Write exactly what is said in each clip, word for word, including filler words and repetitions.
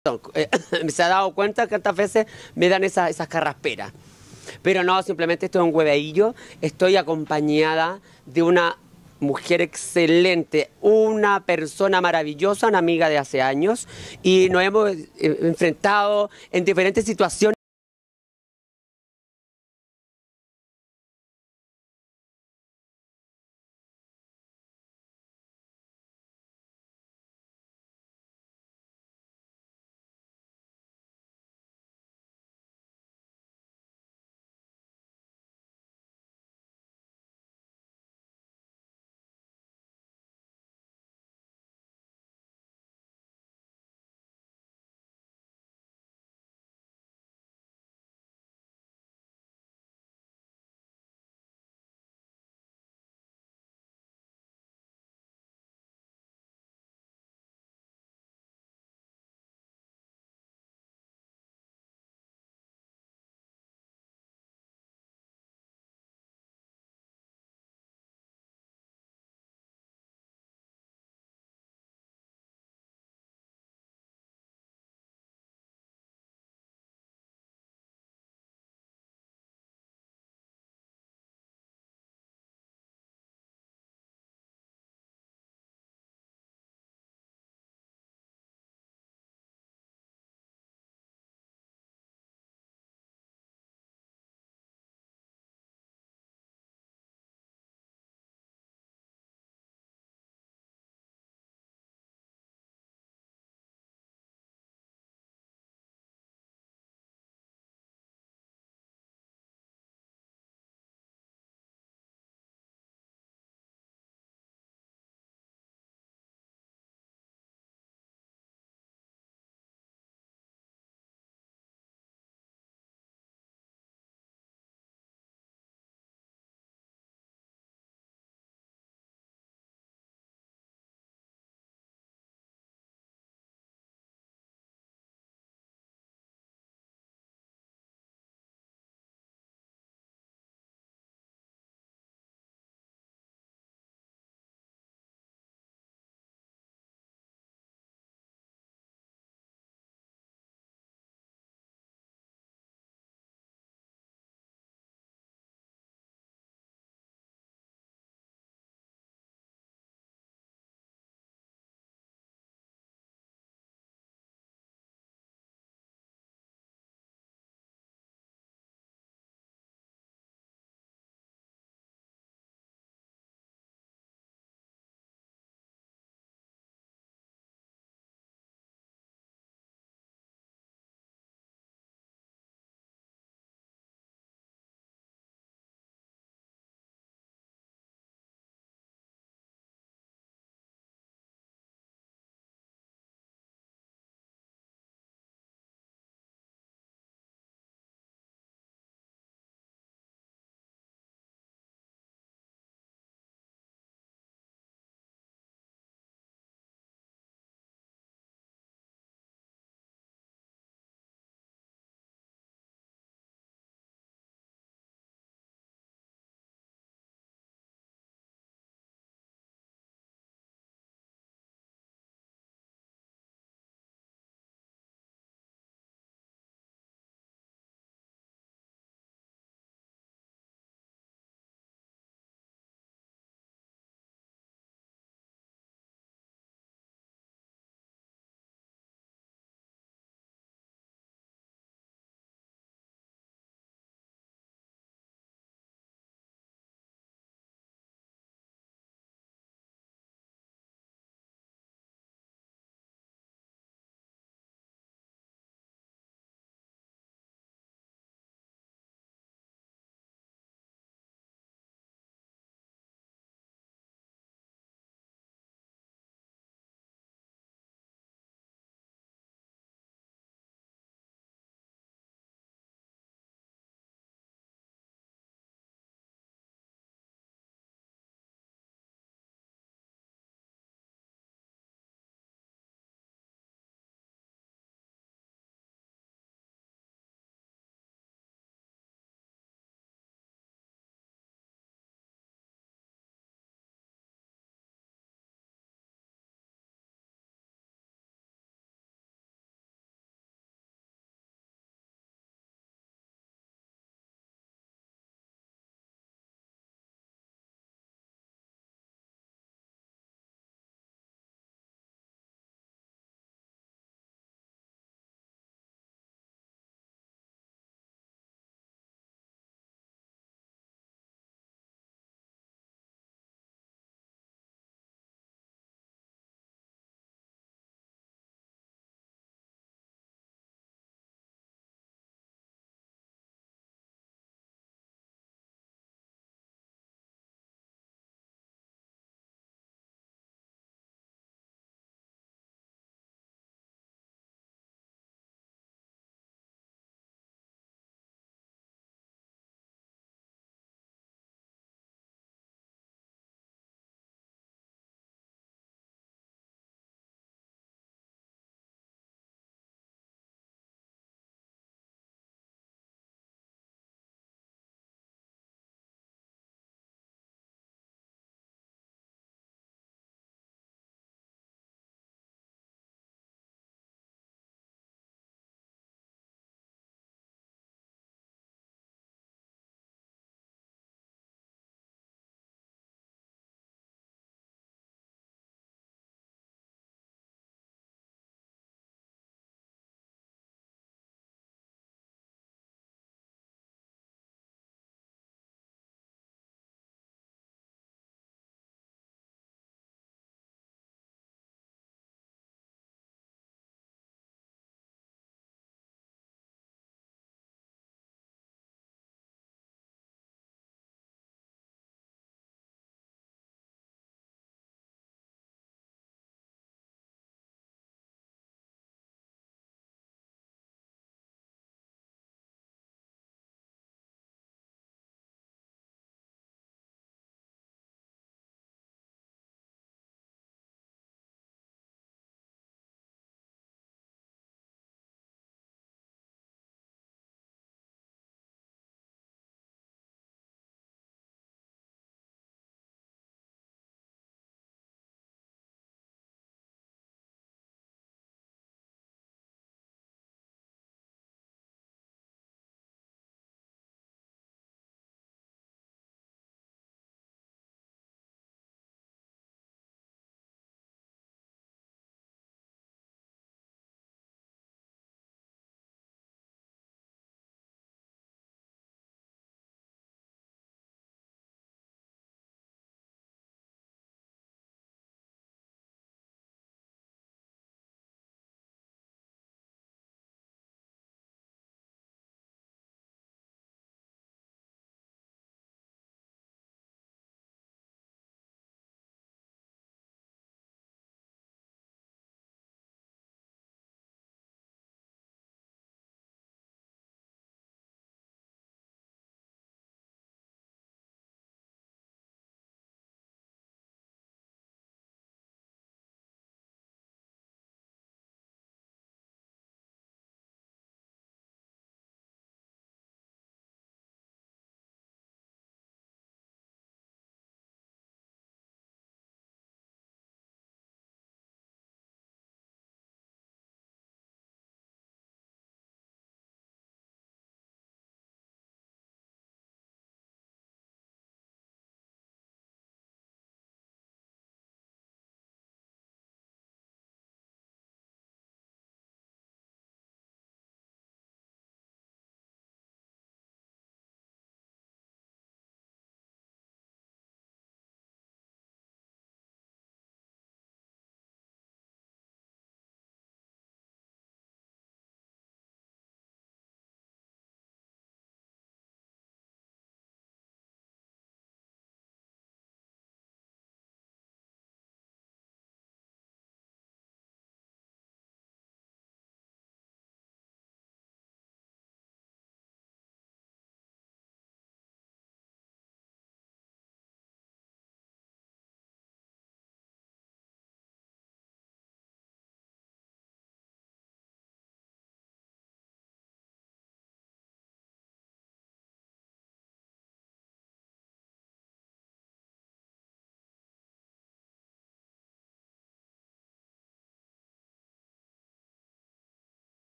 eh, se ha dado cuenta que tantas veces me dan esas, esas carrasperas. Pero no, simplemente esto es un hueveillo. Estoy acompañada de una mujer excelente, una persona maravillosa, una amiga de hace años, y nos hemos eh, enfrentado en diferentes situaciones.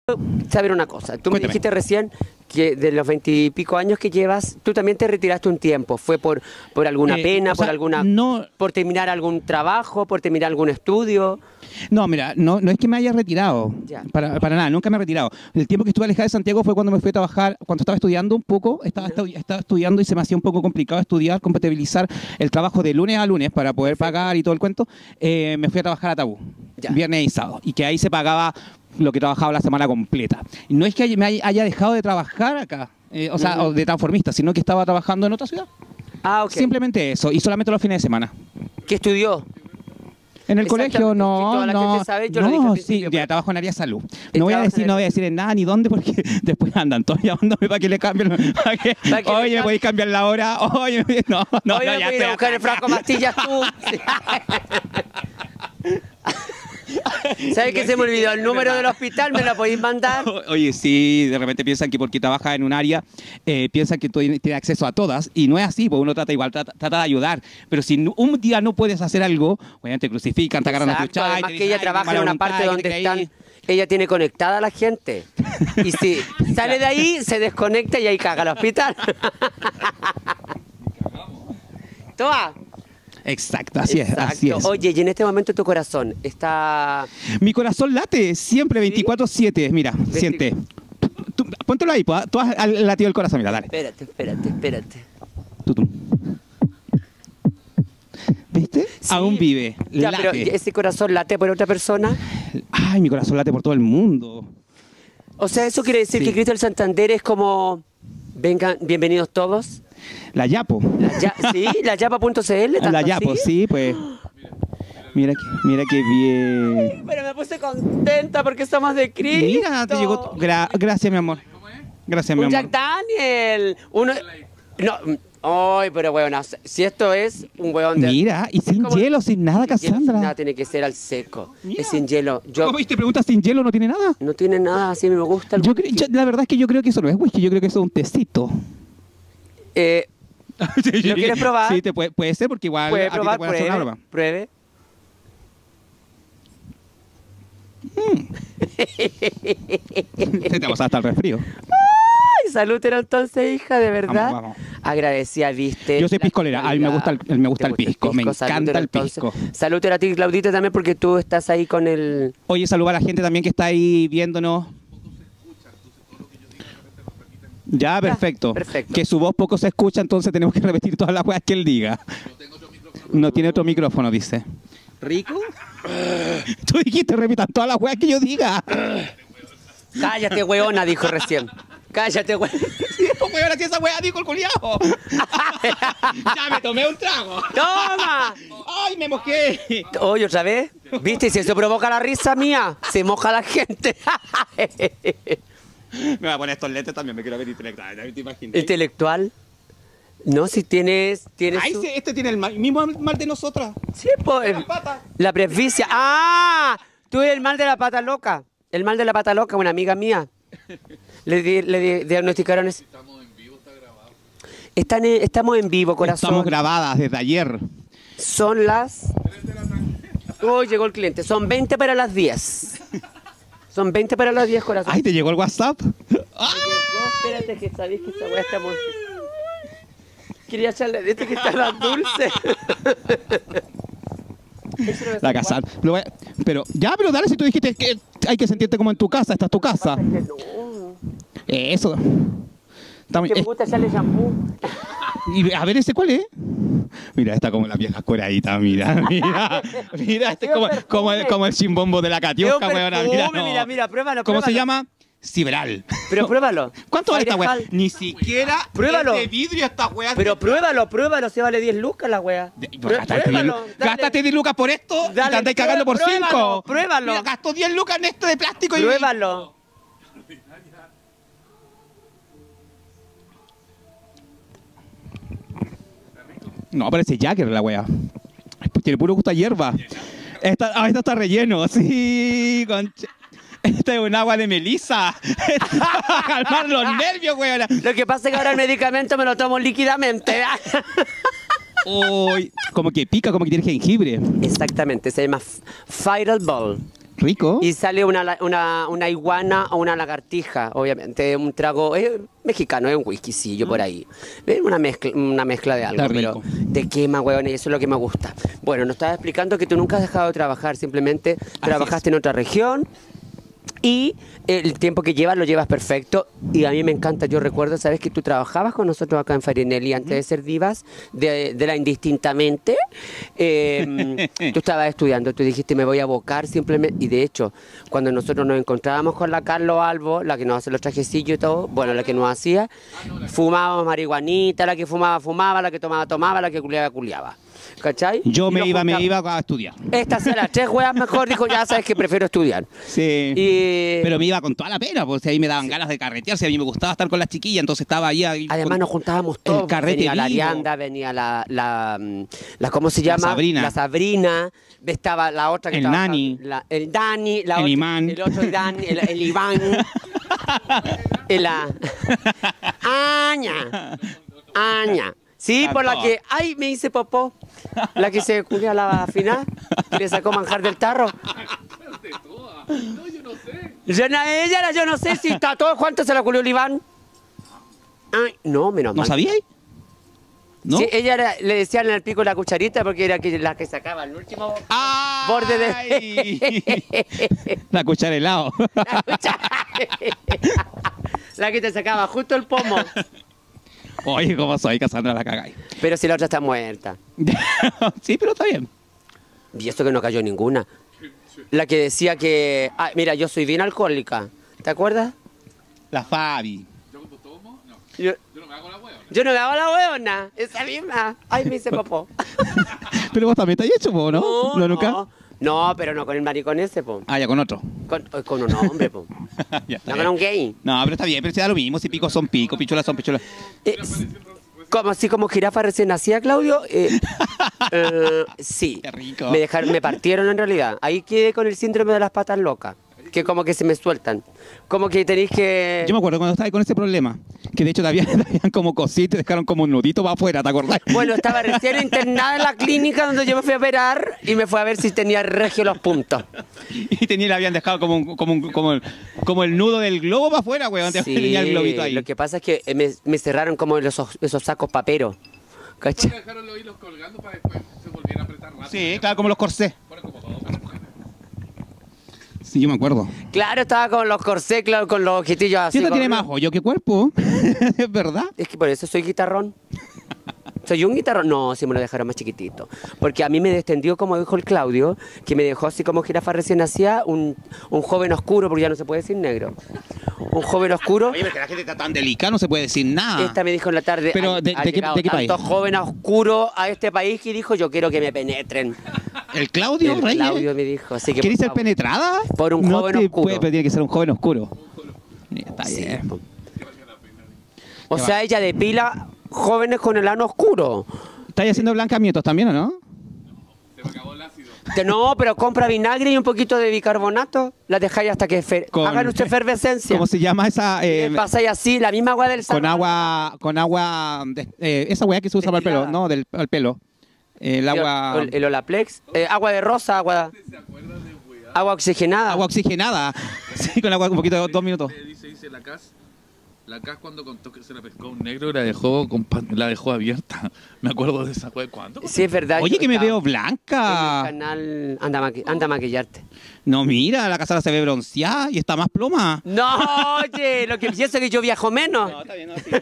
saber una cosa. Tú me Cuéntame. dijiste recién que de los veintipico años que llevas, tú también te retiraste un tiempo. ¿Fue por, por alguna Eh, pena, o por sea, alguna, no- por terminar algún trabajo, por terminar algún estudio? No, mira, no, no es que me haya retirado, Ya. para, para nada, nunca me he retirado. El tiempo que estuve alejada de Santiago fue cuando me fui a trabajar, cuando estaba estudiando un poco, estaba, estu- estaba estudiando y se me hacía un poco complicado estudiar, compatibilizar el trabajo de lunes a lunes para poder pagar y todo el cuento. Eh, me fui a trabajar a Tabú, Ya. viernes y sábado, y que ahí se pagaba lo que trabajaba la semana completa. Y no es que haya- me haya, haya dejado de trabajar acá, eh, o sea, Ujú. o de transformista, sino que estaba trabajando en otra ciudad. Ah, ok. Simplemente eso, y solamente los fines de semana. ¿Qué estudió? En el Exactamente. colegio Si no, toda la no, gente sabe, yo lo dije al no, principio, sí, pero- ya trabajo en área de salud. Y No voy a trabaja decir, en no el- voy a decir en nada ni dónde porque después andan todos llamándome para que le cambien, para que, Para que le oye, ¿me cambie. podéis cambiar la hora? Oye, no, no, Oye, no, me ya voy a ir a estoy buscar el acá. frasco pastillas tú. ¿Sabes que se me olvidó el número del hospital? ¿Me lo podéis mandar? Oye, sí, de repente piensan que porque trabajas en un área, eh, piensan que tú tienes acceso a todas, y no es así, porque uno trata igual, trata, trata de ayudar, pero si no- un día no puedes hacer algo, bueno, te crucifican, te agarran a tu Exacto, chat, además te que dicen, ella "Ay, trabaja mala en una voluntad, parte que donde te creí". están, ella tiene conectada a la gente. Y si sale de ahí, se desconecta y ahí caga el hospital. Toma. Exacto, así es, Exacto. así es. Oye, y en este momento tu corazón está... Mi corazón late siempre veinticuatro siete, mira, siente. Tú- póntelo ahí, pues, tú has al- latido el corazón, mira, dale. Espérate, espérate, espérate. Tutum. ¿Viste? Sí. Aún vive, Ya, late. pero ese corazón late por otra persona. Ay, mi corazón late por todo el mundo. O sea, eso quiere decir Sí. que Cristo del Santander es como... Vengan, bienvenidos todos. La Yapo. La ya- sí, la yapa punto c l. La ¿tanto Yapo, así? sí, pues. Mira que, mira qué bien. Pero me puse contenta porque somos de Cristo. Mira, te llegó. tu- gra- gracias, mi amor. Gracias, mi Un amor. Jack Daniel. Uno... No, ay, pero weón, si esto es un weón de... Mira, y sin como- hielo, sin nada, Sin hielo, sin Cassandra. nada, tiene que ser al seco. Mira. Es sin hielo. Yo... ¿Cómo? ¿Y te preguntas sin hielo no tiene nada? No tiene nada, así me gusta el Yo cre- whisky. yo- la verdad es que yo creo que eso no es whisky, yo creo que eso es un tecito. Eh, ¿Lo quieres probar? Sí, te puede, puede ser porque igual puede a ti probar, te puede hacer una pruebe, broma. pruebe. Se te pasó hasta el resfrío. Ay, salud, era entonces, hija, de verdad. Vamos, vamos. Agradecida, viste. Yo soy la piscolera, a mí me gusta el- calidad. me gusta ¿Te el pisco, me Salud, encanta era el entonces. pisco. Salud a ti, Claudita, también porque tú estás ahí con el... Oye, saluda a la gente también que está ahí viéndonos. Ya, perfecto. perfecto. Que su voz poco se escucha, entonces tenemos que repetir todas las weas que él diga. No tiene otro micrófono, dice. ¿Rico? Tú dijiste, repitan todas las weas que yo diga. Cállate, weona, dijo recién. Cállate, weona. Pues weona, si esa wea dijo el culiao. Ya me tomé un trago. ¡Toma! ¡Ay, me mojé! Oye, ¿otra vez? ¿Viste? Si eso provoca la risa mía, se moja la gente. Me voy a poner estos lentes también, me quiero ver intelectual. ¿Te imaginas? ¿Intelectual? No, si tienes... tienes Ay, su- sí, este tiene el mal- mismo mal de nosotras. Sí, pues, Las patas. la presbicia. ¡Ah! Tú eres el mal de la pata loca. El mal de la pata loca, una amiga mía. Le, di- le di- diagnosticaron eso. Estamos en vivo, está grabado. Están en- estamos en vivo, corazón. Estamos grabadas desde ayer. Son las... Oh, llegó el cliente. Son veinte para las diez. Son veinte para las diez, corazón. Ay, ¿te llegó el WhatsApp? ¡Ah! No, espérate, que sabéis que esta weá está muy... Quería echarle de este que está más dulce. Eso no me La hace casa. Lo voy a- Pero, ya, pero dale si tú dijiste que hay que sentirte como en tu casa, esta es tu casa. igual. No, Eh, Eso. Estamos- que me eh, gusta echarle shampoo. y a ver, ¿ese cuál es? Mira, está como la vieja curadita, mira, mira. Mira, este es como, como, el- como el chimbombo de la Es un catiusca, weona. Mira, perfume, no. mira, mira, pruébalo, ¿Cómo se pruébalo. llama? Ciberal. Pero pruébalo. ¿Cuánto vale esta Aire weá? Hal. Ni siquiera Pruébalo. es de vidrio esta weá. Pero pruébalo, pruébalo, se vale diez lucas la wea. De- Prue- pues, gástate diez Pruébalo, lu- dale. Gástate diez lucas por esto y Dale, te andáis cagando por pruébalo, cinco. pruébalo. Mira, gasto diez lucas en esto de plástico y... Pruébalo. No, parece Jagger la wea. Tiene puro gusto a hierba. Esta, ah, esta está relleno, sí, concha. Esta es un agua de melisa. Para calmar los nervios, weona. Lo que pasa es que ahora el medicamento me lo tomo líquidamente. Uy, como que pica, como que tiene jengibre. Exactamente, se llama F- Viral Ball. Rico. Y sale una, la- una, una iguana o una lagartija, obviamente, un trago es mexicano, es un whiskycillo por ahí. Es una mezcla, una mezcla de algo, Está pero rico. te quema, huevón, y eso es lo que me gusta. Bueno, nos estabas explicando que tú nunca has dejado de trabajar, simplemente trabajaste en otra región. Y el tiempo que llevas lo llevas perfecto. Y a mí me encanta, yo recuerdo, ¿sabes? Que tú trabajabas con nosotros acá en Farinelli antes de ser divas, de, de la Indistintamente. Eh, tú estabas estudiando, tú dijiste, me voy a abocar simplemente. Y de hecho, cuando nosotros nos encontrábamos con la Carlos Albo, la que nos hace los trajecillos y todo, bueno, la que nos hacía, fumábamos marihuanita, la que fumaba, fumaba, la que tomaba, tomaba, la que culiaba, culiaba. ¿Cachai? Yo Y me nos iba, me juntábamos. iba a estudiar. Estas eran las tres weas mejor, dijo, ya sabes que prefiero estudiar. Sí. Y Pero me iba con toda la pena, porque ahí me daban ganas de carretear, si a mí me gustaba estar con las chiquillas, entonces estaba ahí. ahí además con- nos juntábamos todos. el carrete venía la vivo. Arianda, venía la, la, mm, la ¿cómo se llama? Sabrina. La Sabrina. Estaba la otra que El trabajaba- Nani. la- el Dani. La El otra- Imán. El otro Dani. El, el Iván. el la... Aña. Aña. Sí, por la Tanto. que... ¡Ay, me hice popó! La que se culió a la final. Que le sacó manjar del tarro. No, yo no sé. Yo, no- ella era, yo no sé si está todo. ¿Cuánto se la culió el Iván? Ay, no, menos ¿No mal. sabíais? ¿No? Sí, ella era- le decían en el pico la cucharita porque era que, la que sacaba el último ¡Ay! borde de... La cuchara helado. la, cuchara. La que te sacaba justo el pomo. Oye, ¿cómo soy? Cassandra, la cagáis. Pero si la otra está muerta. Sí, pero está bien. Y esto que no cayó ninguna. La que decía que... Ah, mira, yo soy bien alcohólica. ¿Te acuerdas? La Fabi. ¿Yo cuando tomo? No. Yo, Yo no me hago la hueá. yo no me hago la hueona. Esa misma. Ay, me hice popó. Pero vos también te has hecho, po, ¿no? No, ¿No, nunca? no. No, pero no con el maricón ese, po. Ah, ya con otro. Con, con un hombre, po. Ya está No bien. con un gay. No, pero está bien, pero se da lo mismo. Si picos son picos, pichulas son pichulas. Eh, s- como así como jirafa recién nacida, Claudio. Eh, eh, sí. Qué rico. Me dejaron, me partieron en realidad. Ahí quedé con el síndrome de las patas locas. Que como que se me sueltan. Como que tenéis que. Yo me acuerdo cuando estaba con ese problema, que de hecho te habían, te habían como cositas y dejaron como un nudito para afuera, ¿te acordás? Bueno, estaba recién internada en la clínica donde yo me fui a operar y me fue a ver si tenía regio los puntos. Y tenía, le habían dejado como, un- como, un- como, el, como el nudo del globo para afuera, weón. Sí, Tenía el globito ahí. lo que pasa es que eh, me, me cerraron como esos, esos sacos paperos. Después ¿Cachai? dejaron los hilos colgando para después se volviera a apretar rápido. Sí, claro, como los corsés. Fueron como todo para las mujeres. Sí, yo me acuerdo. Claro, estaba con los corsés, claro, con los ojitillos así. Si esta tiene con- más hoyo que cuerpo, es verdad. Es que por eso soy guitarrón. ¿Soy un guitarrón? No, sí me lo dejaron más chiquitito. Porque a mí me descendió, como dijo el Claudio, que me dejó así como jirafa recién nacida, un, un joven oscuro, porque ya no se puede decir negro. Un joven oscuro. Oye, porque la gente está tan delicada, no se puede decir nada. Esta me dijo en la tarde, Pero, ha- ¿de- ha de qué- llegado de qué país? tanto joven oscuro a este país que dijo, yo quiero que me penetren. El Claudio El Reyes. Claudio me dijo, así que ¿Querés por ser favor. penetrada? Por un no joven te oscuro. puede, pero tiene que ser un joven oscuro. Está Sí, bien. po. O sea, ella depila jóvenes con el ano oscuro. ¿Estáis haciendo blancamientos también o no? Se me acabó el ácido. Que no, pero compra vinagre y un poquito de bicarbonato, la dejáis hasta que fer- Con- hagan usted efervescencia. ¿Cómo se llama esa? eh, Le pasáis así, la misma agua del con salón. agua, con agua, de- eh, esa weá que se usa para el pelo, Destilada. no, del al pelo. El agua, El, el Olaplex. Eh, agua de rosa, agua, ¿Se acuerdan de weá? agua oxigenada. agua oxigenada. Sí, con agua un poquito, dos minutos. Eh, Dice, dice la Cas. La Cas cuando contó que se la pescó un negro y la dejó, con pan- la dejó abierta. Me acuerdo de esa weá. ¿Cuándo? Sí, es verdad. Oye, yo que me estaba veo En el blanca. canal, anda, a maqui- anda a maquillarte. No, mira, la casara se ve bronceada y está más ploma. No, oye, lo que pienso es que yo viajo menos. está bien, no, sí.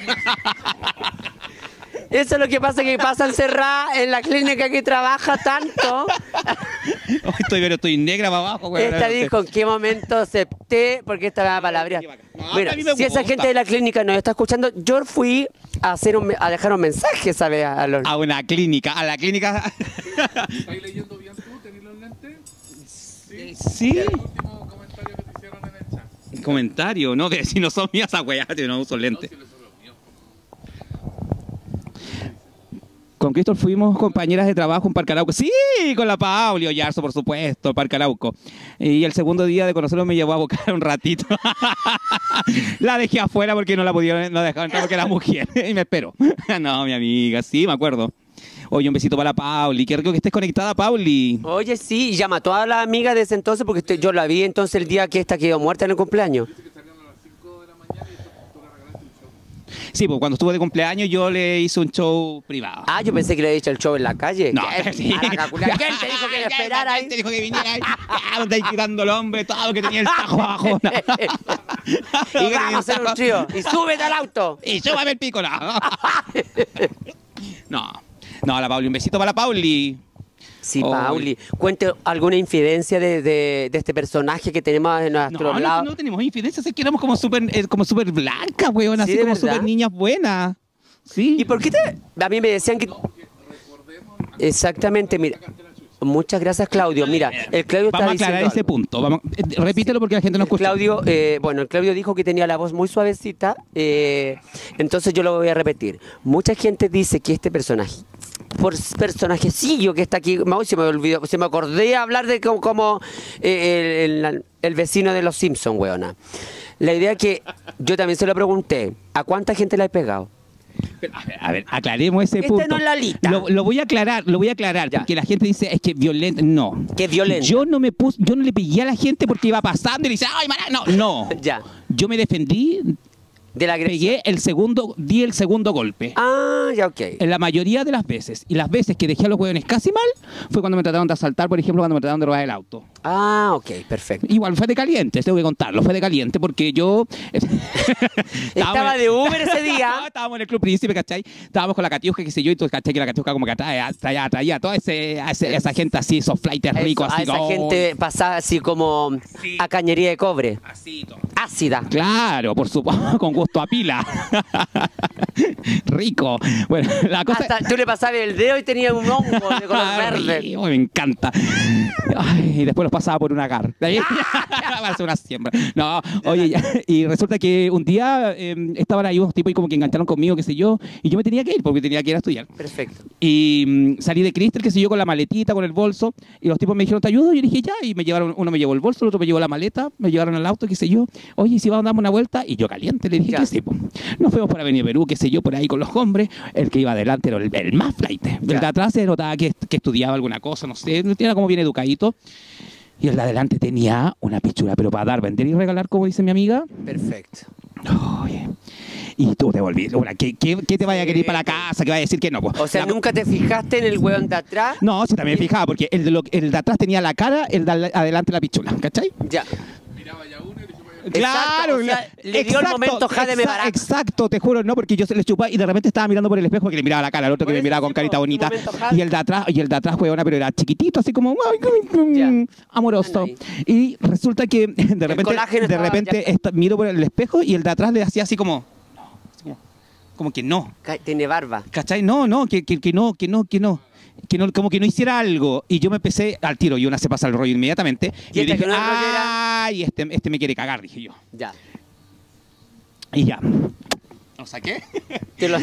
Eso es lo que pasa, que pasa encerrada en la clínica que trabaja tanto. Estoy, pero estoy negra para abajo, güey. Esta dijo en qué momento acepté, porque esta me da palabra. No, Mira, a mí me si esa gusta. gente de la clínica nos está escuchando, yo fui a hacer un, me- a dejar un mensaje, ¿sabes? A los... A una clínica, a la clínica. ¿Estáis leyendo bien tú? ¿Tenés los lentes? Sí. Sí. El último comentario que te hicieron en el chat. Comentario, no, que si no son mías esa weá, yo no uso No, lentes. si los son los míos. Con Cristóbal fuimos compañeras de trabajo en Parque Arauco. Sí, con la Pauli Oyarzo, por supuesto, Parque Arauco. Y el segundo día de conocerlo me llevó a bocar un ratito. La dejé afuera porque no la pudieron, no dejaron entrar porque era mujer. Y me esperó. No, mi amiga, sí, me acuerdo. Oye, un besito para la Pauli. Qué rico que estés conectada, Pauli. Oye, sí, y llama a todas las amigas de ese entonces porque estoy- yo la vi entonces el día que esta quedó muerta en el cumpleaños. Sí, pues cuando estuvo de cumpleaños yo le hice un show privado. Ah, yo pensé que le había dicho el show en la calle. No, ¿Qué? sí. Maraca, culiao. ¿Quién te dijo que le esperara ahí? ¿Quién te dijo que viniera ahí? Ya, andáis quitando el hombre, todo lo que tenía el tajo abajo. Y vamos a hacer un trío. Y súbete al auto. Y súbame el pico, no. No, no, la Pauli, un besito para la Pauli. Sí, Oy. Pauli. Cuente alguna infidencia de, de, de este personaje que tenemos en No, nuestro no, lado. no tenemos infidencias, es que éramos como súper eh, como súper blancas, weón, Sí, así ¿de como verdad? súper niñas buenas. Sí. ¿Y por qué te.? A mí me decían que. Exactamente, mira. Muchas gracias, Claudio. Mira, el Claudio Vamos a está aclarar diciendo ese algo. punto. Vamos, eh, repítelo porque la gente no El escucha. Claudio, eh, bueno, el Claudio dijo que tenía la voz muy suavecita, eh, entonces yo lo voy a repetir. Mucha gente dice que este personaje, por personajecillo que está aquí, Mau, se me olvidó, se me acordé hablar de como, como, eh, el, el- el vecino de los Simpsons, weona. La idea que yo también se lo pregunté, ¿a cuánta gente le he pegado? Pero, a, ver, a ver, aclaremos ese Este punto. no es la lista. Lo, lo voy a aclarar, lo voy a aclarar, Ya. porque la gente dice es que violento. No. Que violento. Yo no me puse, yo no le pegué a la gente porque iba pasando y le dice, ay, mara, no, no. Ya. Yo me defendí, De la agresión. pegué el segundo, di el segundo golpe. Ah, ya, ok. En la mayoría de las veces, y las veces que dejé a los hueones casi mal, fue cuando me trataron de asaltar, por ejemplo, cuando me trataron de robar el auto. Ah, ok, perfecto. Igual fue de caliente, tengo que contarlo, fue de caliente porque yo... Estaba de Uber ese día. No, estábamos en el Club Príncipe, ¿cachai? Estábamos con la Catiusca, qué sé yo, y tú, ¿cachai? Que la Catiusca como que atrae, atraía, atraía a toda ese, a ese- esa gente así, esos flightes Eso, ricos, a así esa como- gente pasada así como Sí. a cañería de cobre. Así, todo. Ácida. Claro, por supuesto, con gusto a pila. Rico. Bueno, la cosa... Hasta tú le pasabas el dedo y tenía un hongo de color verde. Rico, me encanta. Ay, y después los pasaba por una gar. De ahí va a ser una siembra. No, oye, ya, y resulta que un día eh, estaban ahí unos tipos y como que engancharon conmigo, qué sé yo, y yo me tenía que ir porque tenía que ir a estudiar. Perfecto. Y mm, salí de Crystal, qué sé yo, con la maletita, con el bolso, y los tipos me dijeron, ¿te ayudo? Y yo dije, ya, y me llevaron, uno me llevó el bolso, el otro me llevó la maleta, me llevaron al auto, qué sé yo, oye, ¿y si vamos a darme una vuelta? Y yo caliente, le dije Ya. que sí, po. Nos fuimos para Avenida Perú, qué sé yo, por ahí con los hombres, el que iba adelante era el, el más flight, el Ya. de atrás se notaba que, que estudiaba alguna cosa, no sé, era como bien educadito, y el de adelante tenía una pichula, pero para dar, vender y regalar, como dice mi amiga. Perfecto. Oye. Y tú te volviste, bueno, ¿qué, qué, qué te vaya a querer ir para la casa? ¿Qué vaya a decir que no? po? O sea, La- ¿nunca te fijaste en el hueón de atrás? No, sí, también me fijaba, porque el de, lo- el de atrás tenía la cara, el de al- adelante la pichula, ¿cachai? Ya. Miraba ya uno y dije, vaya, Exacto, o sea, le dio el momento Jade me exa- Barak. Exacto, te juro, no, porque yo se le chupaba y de repente estaba mirando por el espejo que le miraba la cara, al otro Por que me eso miraba sí, con carita po, bonita. un momento Jade. Y el de atrás, y el de atrás, huevona, pero era chiquitito, así como ay, Ya. amoroso. Bueno, Y resulta que de repente, colágeno de estaba repente ya- esta- miro por el espejo y el de atrás le hacía así como, así como, como que no. Ca- Tiene barba. ¿Cachai? No, no, que, que, que no, que no, que no. Que no, como que no hiciera algo. Y yo me empecé al tiro y una se pasa el rollo inmediatamente. ¿Y Y, esta dije, que no es rollera? ay, este, este me quiere cagar, dije yo. Ya. Y ya. ¿Lo saqué? Te lo-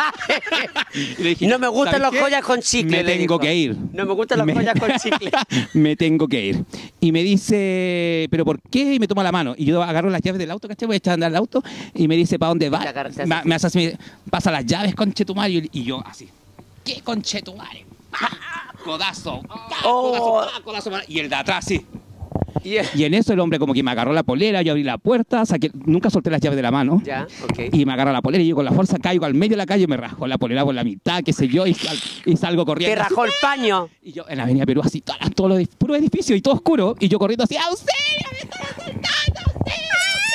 Y le dije, No me gustan ¿sabes los qué? joyas con chicle, Me le tengo dijo. que ir. No me gustan las Me- joyas con chicle. me tengo que ir. Y me dice, ¿pero por qué? Y me toma la mano. Y yo agarro las llaves del auto, ¿cachai? Voy a echar a andar el auto. Y me dice, ¿para dónde va? Te agarra- te hace Me, así. me hace así, me pasa las llaves, conchetumario. Y y yo así, ¿qué conchetumario? ¡Ah! Codazo. ¡Ah! Oh. Codazo, ¡ah! Codazo. Y el de atrás, sí. Y- Y en eso el hombre como que me agarró la polera, yo abrí la puerta, saqué, nunca solté las llaves de la mano. Ya, ok. Y me agarra la polera y yo con la fuerza caigo al medio de la calle y me rajo la polera por la mitad, qué sé yo, y, sal- y salgo corriendo. Te rajó el paño. Y yo en la Avenida Perú así, todo, todo lo de, puro edificio y todo oscuro, y yo corriendo así, ¡auxilio! ¡Me están asaltando! ¡Auxilio!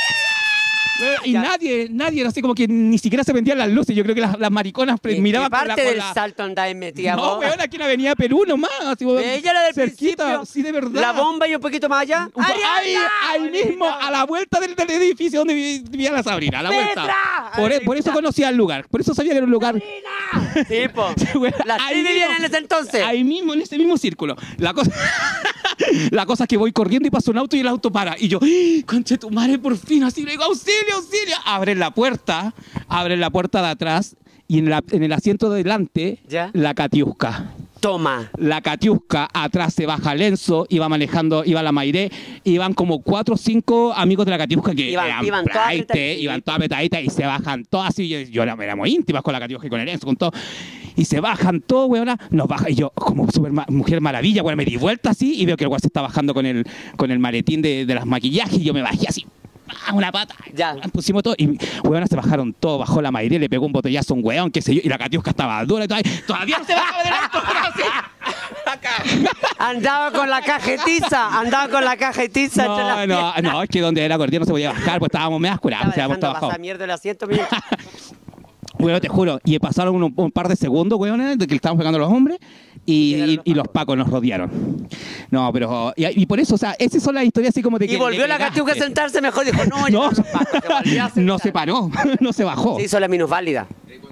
Y Ya. nadie, nadie, así como que ni siquiera se vendían las luces. Yo creo que las, las mariconas pre- ¿En miraban qué por la, parte por del la- salto andáis metida No, vos? weón, aquí en Avenida Perú nomás. Así, weón, Ella era del cerquita, principio. sí, de verdad. La bomba y un poquito más allá. Un po- ahí, ¡Ariana! ahí mismo, a la vuelta del, del edificio donde vi- vivía la Sabrina, a la vuelta. ¡Petra! Por, e- por eso conocía el lugar, por eso sabía que era un lugar. Sí, po. Sí, weón, Las ahí sí vivían mismo, en ese entonces. Ahí mismo, en ese mismo círculo. La cosa, la cosa es que voy corriendo y pasa un auto y el auto para. Y yo, ¡ay, conche tu madre, por fin! Así le digo, ¡auxilio, auxilio! Abren la puerta, abren la puerta de atrás y en, la- en el asiento de delante, ¿Ya? la Catiusca. Toma. La Catiusca, atrás se baja Lenzo, iba manejando, iba la Mairé, iban como cuatro o cinco amigos de la Catiusca que Iban- eran iban todas flightes, apretaditas. iban todas apretaditas y se bajan todas así. Yo, yo era- éramos íntimas con la Catiusca y con el Lenzo, con todo. Y se bajan todos, weona, nos baja, y yo, como super ma mujer maravilla, weón, me di vuelta así y veo que el weón se está bajando con el, con el maletín de, de las maquillajes y yo me bajé así. ¡Ah, una pata! Ya. Pusimos todo y, weón, se bajaron todos, bajó la mayoría, le pegó un botellazo a un weón, qué sé yo, y la Catiusca estaba dura y todavía, todavía no se bajaba del auto, así. Andaba con la cajetiza, andaba con la cajetiza. entre No, las no, piernas. no, es que donde era gordía no se podía bajar, pues estábamos medio curados, Estaba o sea, dejando todos pasar bajados. mierda el asiento. Mira. Weón, te juro, y pasaron un, un par de segundos, weón, de que le estábamos pegando a los hombres y, Llegaron y, los y los pacos nos rodearon. No, pero, y, y por eso, o sea, esas son las historias así como de que Y volvió le la pegaste. Catiusca a sentarse mejor. Dijo, no, ya No, no, se para, se volvió a sentar. no se paró, no se bajó. Se hizo la minusválida.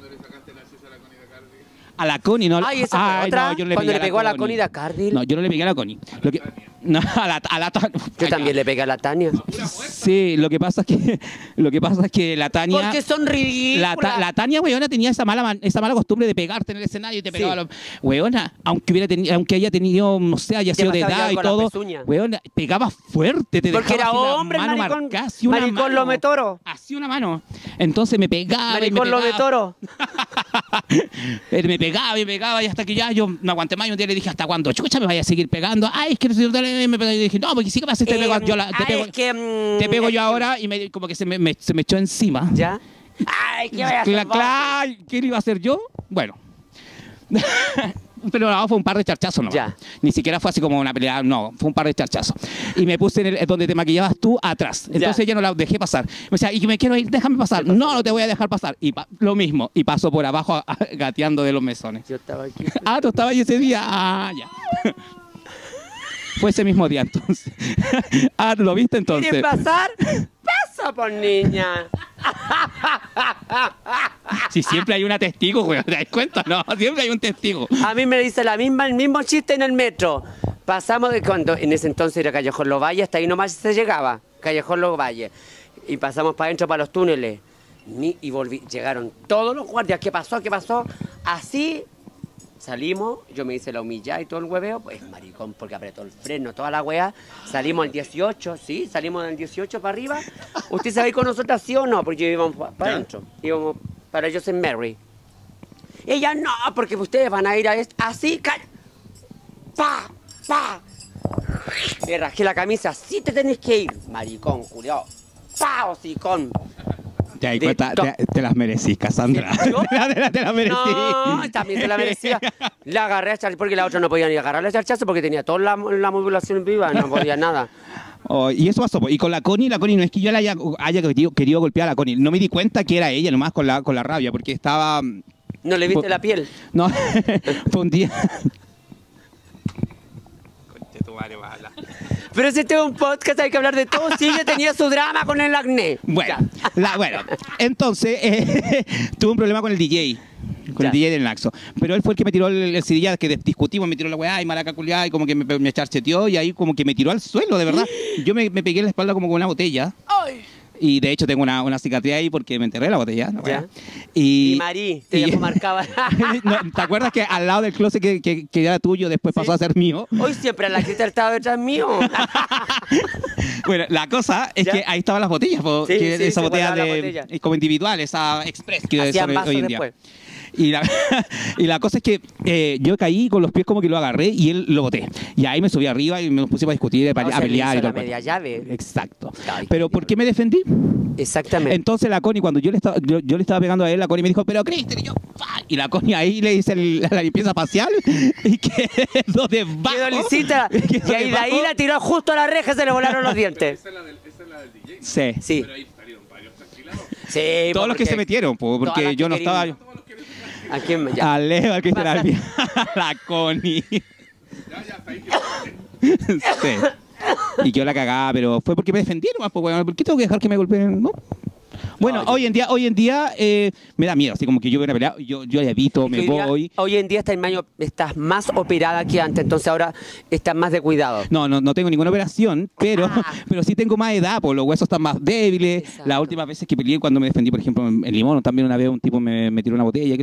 A la Connie, no. Ay, esa fue Ay, otra. no, yo no le Cuando pegué le pegó a la Connie de Cardil. No, yo no le pegué a la Connie. Lo que, no, a la, a la Yo también le pegué a la Tania. Sí, lo que pasa es que lo que pasa es que la Tania Porque son ridículas. la, ta- la Tania, weona, tenía esa mala man- esa mala costumbre de pegarte en el escenario y te pegaba Sí. los... Weona, aunque hubiera tenido, aunque haya tenido, no sé, haya sido de Demasiado edad y con las todo, pezuñas. weona, pegaba fuerte, te Porque dejaba era así la hombre, mano maricón. marcada, así una Maricón mano, Lometoro. así una mano. Entonces me pegaba y me Maricón lo de pegaba. toro. Él me pegaba y me pegaba y hasta que ya yo no aguanté más y un día le dije, ¿hasta cuándo? Chucha, me vaya a seguir pegando. Ay, es que me pegó. Y dije, no, porque sí que me haces, te Eh, pego, yo la- te ay, pego, es que, mm, te pego es yo que- ahora y me, como que se me, me- se me echó encima. ¿Ya? Ay, ¿qué voy a hacer? Cla- vos? Claro, ¿qué iba a hacer yo? Bueno. Pero no, fue un par de charchazos nomás. Ya. Ni siquiera fue así como una pelea, no, fue un par de charchazos. Y me puse en el, donde te maquillabas tú atrás. Entonces ya no la dejé pasar. Me decía, y que me quiero ir, déjame pasar. No, no te voy a dejar pasar. Y pa- lo mismo, y pasó por abajo a- a- gateando de los mesones. Yo estaba aquí. Ah, tú estabas ahí ese día. Ah, ya. Fue ese mismo día entonces. Ah, ¿lo viste entonces? ¿Quieres pasar? Pasa, por niña. Si siempre hay una testigo, güey, ¿te das cuenta? No, siempre hay un testigo. A mí me dice la misma, el mismo chiste en el metro. Pasamos de cuando, en ese entonces era Callejón Los Valles, hasta ahí nomás se llegaba, Callejón Los Valles. Y pasamos para adentro, para los túneles. Ni- y volví, llegaron todos los guardias. ¿Qué pasó? ¿Qué pasó? Así salimos, yo me hice la humillada y todo el hueveo, pues maricón, porque apretó el freno, toda la wea. Salimos al dieciocho, sí, salimos del dieciocho para arriba. ¿Usted se va a ir con nosotras, sí o no? Porque íbamos para ¿Ya? adentro, íbamos para ellos en Mary. Ella no, porque ustedes van a ir a est- así, ca- pa, pa. Me rajé la camisa, así te tenés que ir, maricón, culiao. Pa, hocicón. Te das De cuenta, to- te, te las merecís, Cassandra. ¿Yo? Te las te las- te las merecí. No, también se la merecía. La agarré a charchazo porque la otra no podía ni agarrarle a charchazo porque tenía toda la, la modulación viva, no podía nada. Oh, y eso pasó. po. Y con la Connie, la Connie no es que yo la haya, haya querido, querido golpear a la Connie. No me di cuenta que era ella nomás con la, con la rabia, porque estaba... ¿No le viste Fue- la piel? No, fue un día... Pero si este es un podcast hay que hablar de todo. Sí, ella tenía su drama con el acné. Bueno, Ya. la- bueno, entonces eh, tuve un problema con el D J, con Ya. el D J del Naxo. Pero él fue el que me tiró el, el C D, ya que de- discutimos, me tiró la weá y maraca culiá y como que me, me charcheteó y ahí como que me tiró al suelo, de verdad. Yo me, me pegué en la espalda como con una botella. Y de hecho tengo una, una cicatriz ahí porque me enterré la botella. la weá. Y, Y, Marí, te y- dejó marcaba. No, ¿te acuerdas que al lado del closet que, que, que era tuyo después Sí. pasó a ser mío? Hoy siempre la Cristal estaba detrás mío. Bueno, la cosa es ¿Ya? que ahí estaban las botellas, po, Sí, que sí, esa se botella guardaba la de botella. es como individual, esa express que Hacían son vasos hoy en después. día. Y la, y la cosa es que eh, yo caí con los pies como que lo agarré y él lo boté. Y ahí me subí arriba y me pusimos a discutir, a, O sea, a le pelear hizo y todo. la el media cuento. llave. Exacto. Ay, Pero qué ¿por qué me defendí? Exactamente. Entonces la Connie, cuando yo le estaba, yo, yo le estaba pegando a él, la Connie me dijo, pero Cristian, y yo, ¡pa! Y la Connie ahí le hice el- la limpieza facial y quedó debajo. Quedó lisita. Quedó Y ahí de ahí debajo. la tiró justo a la reja y se le volaron los dientes. Esa es la del, esa es la del D J. Sí. Sí. Pero ahí salieron varios tranquilados. Sí, Todos los que porque- se metieron, po, todas porque las yo que no estaba... querían. ¿A quién? Ya. A Leo, al que se la Pasa- olvida. La Connie. Ya, ya, hasta ahí que Sí. Y yo la cagaba, pero fue porque me defendí nomás, pues, weón. ¿Por qué tengo que dejar que me golpeen? No. Bueno, No, yo- hoy en día, hoy en día eh, me da miedo, así como que yo veo una pelea, yo, yo ya evito, me Hoy día- voy. hoy en día estás, más- estás más operada que antes, entonces ahora estás más de cuidado. No, no, no tengo ninguna operación, pero, Ah. pero sí tengo más edad, pues los huesos están más débiles. Exacto. Las últimas veces que peleé cuando me defendí, por ejemplo, en Limón, también una vez un tipo me, me tiró una botella, qué sé yo.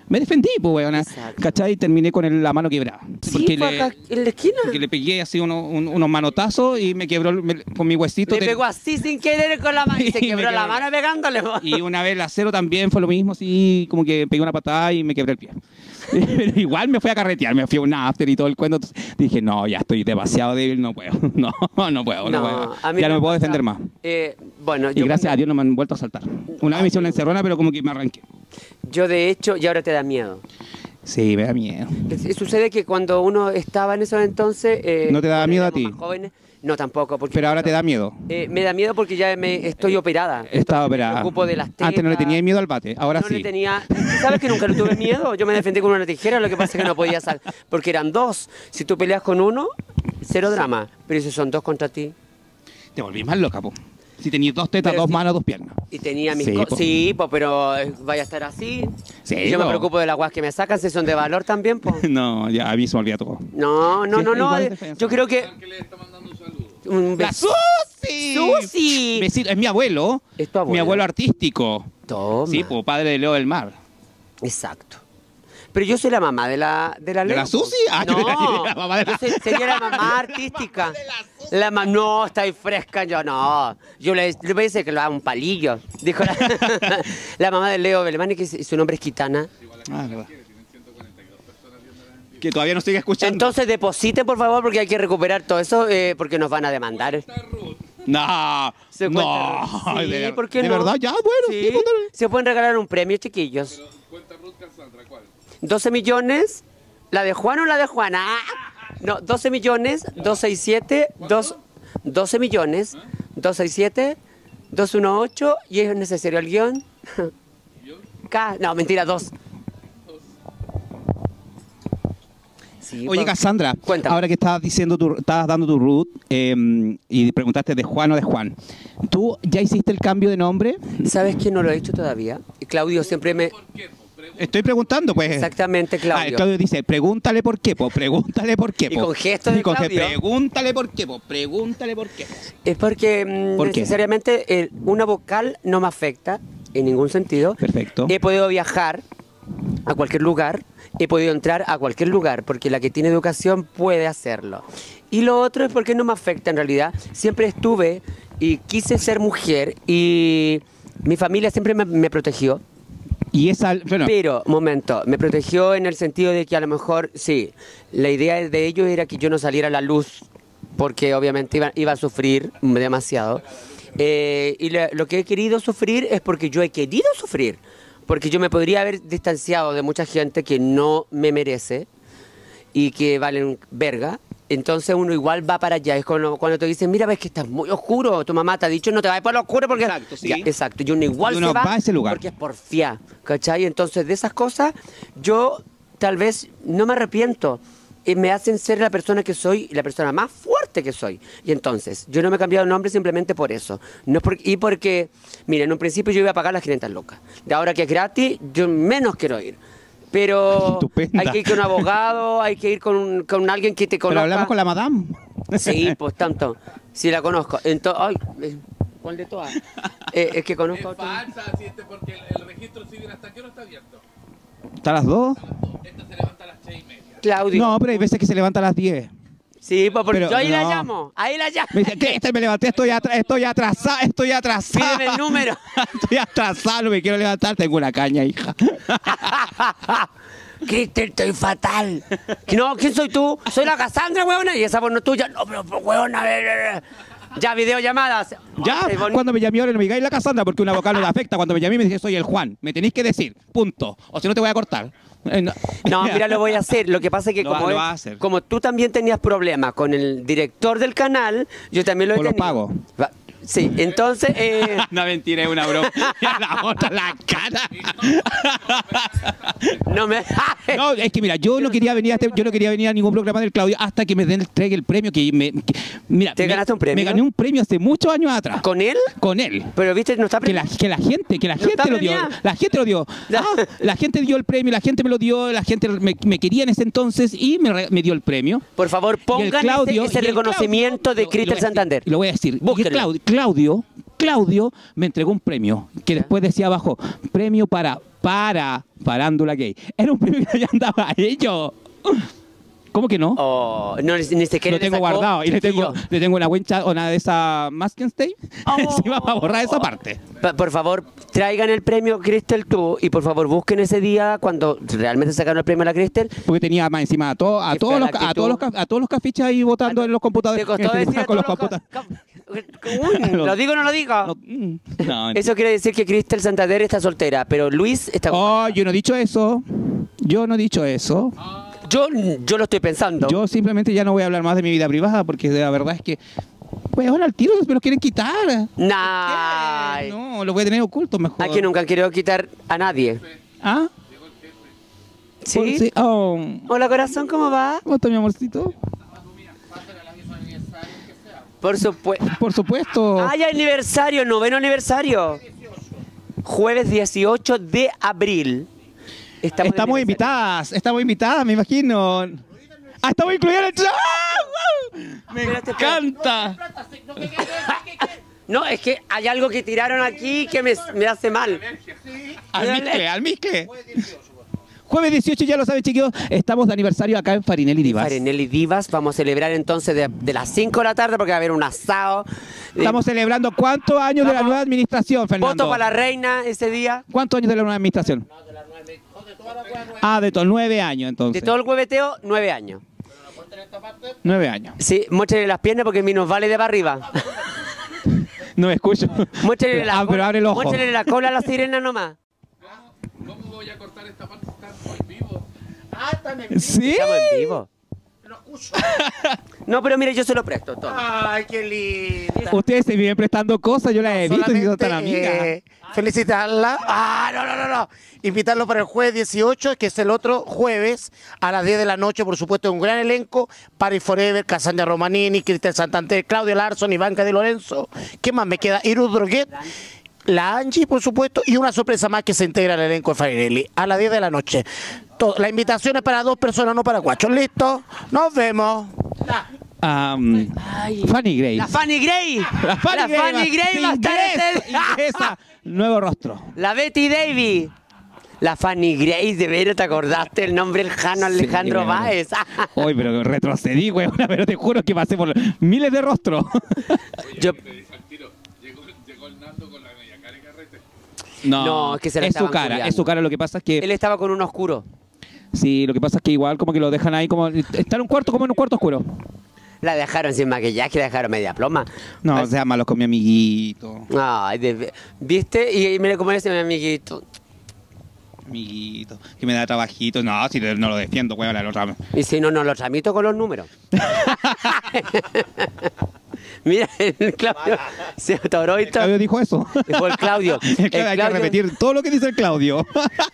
Me defendí, pues, weona. Exacto. ¿Cachai? Y terminé con el- la mano quebrada. Sí, porque fue le, acá en la esquina. porque le pegué así uno- un- unos manotazos y me quebró el- me- con mi huesito. Le de- pegó así sin querer con la mano y se Y me quebró la quebró. mano pegándole. po. Y una vez la cero también fue lo mismo, así como que pegué una patada y me quebré el pie. Pero igual me fui a carretear, me fui a un after y todo el cuento. Entonces dije, no, ya estoy demasiado débil, no puedo. No, no puedo, no, puedo. a mí Ya no me puedo pasa- defender más. eh, bueno, Y yo, gracias a Dios no me han vuelto a saltar. Una vez me hicieron una encerrona, pero como que me arranqué. yo de hecho, y ahora te da miedo. Sí, me da miedo. Es- Sucede que cuando uno estaba en esos entonces... eh, ¿No te daba cuando miedo a éramos ti? más jóvenes, no, tampoco. Porque Pero ahora te da miedo. Eh, me da miedo porque ya me estoy operada. Estaba Entonces me operada. preocupo de las tetas. Antes no le tenía miedo al bate, ahora no sí. le tenía... ¿Sabes que nunca le tuve miedo? Yo me defendí con una tijera, lo que pasa es que no podía salir. Porque eran dos. Si tú peleas con uno, cero drama. Pero si son dos contra ti... Te volví más loca, po. Si tenías dos tetas, Pero dos sí. manos, dos piernas. Y tenía mis Sí, cosas. po. Sí, po, pero eh, vaya a estar así. Sí, Y yo me po. preocupo de las guas que me sacan, si son de valor también, pues. No, ya a mí se me olvida todo. No, no, Sí, no, no. igual eh, defensa. Yo creo que... Que le está mandando un saludo. Un ¡La beso. Susi! ¡Susi! Besito, es mi abuelo. ¿Es tu abuelo? Mi abuelo artístico. Toma. Sí, pues padre de Leo del Mar. Exacto. Pero yo soy la mamá de la de la ¿De Leo, la po. Susi? Ah, yo no, era la mamá de la- yo soy- sería la mamá artística. La ma- no, está ahí fresca, yo no. Yo le, le voy a decir que lo haga un palillo. Dijo la, la mamá de Leo Belmani, que su nombre es Kitana. Ah, verdad. Que todavía no sigue escuchando. Entonces deposite, por favor, porque hay que recuperar todo eso, eh, porque nos van a demandar. No, Se no. cuenta- Sí, de, ver- ¿por qué de no? verdad, ya, bueno. Sí, sí, pues, dale. se pueden regalar un premio, chiquillos. Cuenta Ruth Cassandra, ¿cuál? doce millones, ¿la de Juan o la de Juana? Ah, no, doce millones, doscientos sesenta y siete, dos, doce millones, doscientos sesenta y siete, doscientos dieciocho, y es necesario el guión. K, no, mentira, dos. Sí, Oye, pues. Cassandra, Cuéntame. ahora que estabas diciendo tu, estabas dando tu root eh, y preguntaste de Juan o de Juan, ¿tú ya hiciste el cambio de nombre? ¿Sabes que no lo he hecho todavía? Y Claudio siempre me... Estoy preguntando, pues. Exactamente, Ah, Claudio. Claudio dice, pregúntale por qué, po, pregúntale por qué, Y po. con gesto de Y con ge- Claudio. Pregúntale por qué, po, pregúntale por qué. Es porque mm, ¿Por qué? necesariamente eh, una vocal no me afecta en ningún sentido. Perfecto. He podido viajar a cualquier lugar, he podido entrar a cualquier lugar, porque la que tiene educación puede hacerlo. Y lo otro es porque no me afecta en realidad. Siempre estuve y quise ser mujer y mi familia siempre me, me protegió. Y esa, bueno, Pero, momento, me protegió en el sentido de que a lo mejor, sí, la idea de ellos era que yo no saliera a la luz, porque obviamente iba, iba a sufrir demasiado. Eh, y lo, lo que he querido sufrir es porque yo he querido sufrir, porque yo me podría haber distanciado de mucha gente que no me merece y que valen verga. Entonces uno igual va para allá. Es cuando, cuando te dicen, mira, ves que estás muy oscuro, tu mamá te ha dicho no te vayas por lo oscuro porque... Exacto, sí. Ya, exacto, y uno igual Y uno se va, va a ese lugar. porque es porfía, ¿cachai? Entonces de esas cosas yo tal vez no me arrepiento. Y me hacen ser la persona que soy, la persona más fuerte que soy. Y entonces, yo no me he cambiado el nombre simplemente por eso. No es por- y porque, mira, en un principio yo iba a pagar las quinientas lucas. De ahora que es gratis, yo menos quiero ir. Pero Estupenda. hay que ir con un abogado, hay que ir con, un- con alguien que te pero conozca. hablamos con la madame. Sí, pues tanto. Sí, la conozco. Entonces, ay, eh, ¿cuál de todas? Eh, es que conozco a Es otro. falsa, así este, porque el, el registro civil hasta qué hora está abierto. ¿Está a las dos? Esta se levanta a las seis y media. Claudio. No, pero hay veces que se levanta a las diez. Sí, pues porque Pero yo ahí la no. llamo. Ahí la llamo. Me dice, ¿qué? Este me levanté, estoy, atra- estoy atrasado, estoy atrasado. Pídeme el número. Estoy atrasado, no me quiero levantar, tengo una caña, hija. Cristian, estoy fatal. No, ¿quién soy tú? Soy la Cassandra, huevona. Y esa voz no es tuya. No, pero, pero, huevona. a ver, a ver. Ya, videollamadas. Ya, Ay, bonito. cuando me llamé ahora no me digáis la Cassandra porque una vocal no me afecta. Cuando me llamé me dije, soy el Juan. Me tenéis que decir, punto. O si no te voy a cortar. Eh, no. No, mira, lo voy a hacer. Lo que pasa es que Lo como, va- lo él- va a hacer. como tú también tenías problemas con el director del canal, yo también lo he Por lo tenido. pago. Va- Sí, entonces... Eh, No, mentira, es una broma. Ya la otra la cara. no me... No, es que mira, yo no quería venir a este- yo no quería venir a ningún programa del Claudio hasta que me den entregue el premio que me que- mira, ¿Te me- ganaste un premio? Me gané un premio hace muchos años atrás. ¿Con él? Con él. Pero, viste, no está... Que la, que la gente, que la No gente está lo dio. premiada. La gente lo dio. Ya. Ah, la gente dio el premio, la gente me lo dio, la gente me, me quería en ese entonces y me, re- me dio el premio. Por favor, Y el pongan Claudio- ese, ese y el reconocimiento Claudio- de lo- Cristian lo voy a decir, Santander. Lo voy a decir. Y Búsquenlo. Claudio, Claudio Claudio me entregó un premio que después decía abajo, premio para, para farándula gay. Era un premio que ya andaba ellos. ¿Cómo que no? Oh, no, ni, ni siquiera Lo tengo le sacó, guardado y le tengo, chiquillo. le tengo una wincha, una de esas masking tape. Oh. Encima para borrar esa parte. Pa- Por favor, traigan el premio Crystal tú y por favor busquen ese día cuando realmente sacaron el premio a la Crystal. Porque tenía más encima a, to- a, Qué todos, los, fea a, todos los, actitud. ca- a todos los cafiches ahí votando en los computadores. Te costó decir a con los todos los computadores. ca- ca- Uy, ¿lo digo o no lo digo? No, mm, no, Eso quiere decir que Crystal Santander está soltera, pero Luis está... Oh, yo no he dicho eso. Yo no he dicho eso. Yo, yo lo estoy pensando. Yo simplemente ya no voy a hablar más de mi vida privada porque la verdad es que, pues ahora al tiro me lo quieren quitar. Nah. ¿Qué? No, lo voy a tener oculto mejor. Aquí nunca han querido quitar a nadie. ¿Ah? ¿Sí? Sí. Oh, Hola corazón, ¿cómo va? ¿cómo está mi amorcito? Por supuesto. Por supuesto. ¡Ay, aniversario! Noveno aniversario. Jueves dieciocho de abril. Estamos, de Estamos aniversario. invitadas, estamos invitadas, me imagino. Ah, estamos incluidas en el show. Me Espérate, espérate. encanta. No, es que hay algo que tiraron aquí que me, me hace mal. Al miscle, al miscle. Jueves dieciocho, ya lo saben, chiquillos, estamos de aniversario acá en Farinelli Divas. Farinelli Divas, vamos a celebrar entonces de, de las cinco de la tarde porque va a haber un asado. Estamos celebrando cuántos años de la Vamos. nueva administración, Fernando. Voto para la reina ese día. ¿Cuántos años de la nueva administración? Ah, de todos nueve años, De entonces. todo el hueveteo, nueve años. Nueve años. Sí, muéstrenle las piernas porque a mí nos vale de para arriba. No me escucho. Muéstrenle la, Ah, pero abre el ojo. muéstrenle la cola a la sirena nomás. ¿Cómo voy a cortar esta parte? Estamos en vivo. ¿Sí? Estamos en vivo. No, pero mire, yo se lo presto. Toma. Ay, qué linda. Ustedes se viven prestando cosas, yo las he visto y son tan Solamente, amigas. eh, felicitarla. Ah, no, no, no, no. Invitarlo para el jueves dieciocho, que es el otro jueves, a las diez de la noche, por supuesto, un gran elenco. Party Forever, Cassandra Romanini, Cristian Santander, Claudia Larson, Ivanka de Lorenzo. ¿Qué más me queda? Irus Droguet, la Angie, por supuesto, y una sorpresa más que se integra al elenco de Farinelli, a las diez de la noche. Todo- la invitación es para dos personas, no para cuatro. ¿Listo? Nos vemos. Am, Fanny Grace. La Fanny Gray. La Fanny La Fanny Gray Gray va a estar ingresa, ese día. ingresa. Nuevo rostro. La Betty Davy. La Fanny Gray, de veras, ¿te acordaste el nombre del Jano Alejandro Sí, me Báez? Hoy, pero retrocedí, güey, pero te juro que pasé por miles de rostros. Yo, Te dije al tiro. Llegó, llegó el Nando con la media cara y carrete. No, es que se la es su estaban cara, culiando. es su cara. Lo que pasa es que, él estaba con un oscuro. sí, lo que pasa es que igual como que lo dejan ahí como, está en un cuarto como en un cuarto oscuro. La dejaron sin maquillaje, la dejaron media ploma. No, Pues- sean malos con mi amiguito. Ay, de- ¿viste? Y, y mire cómo le dice mi amiguito. Amiguito, que me da trabajito. No, si no lo defiendo, güey, la otra. Y si no, no lo tramito con los números. Mira, el Claudio se atoró y El todo. Claudio dijo eso. Fue el Claudio. El Claudio, El hay Claudio- que repetir todo lo que dice el Claudio.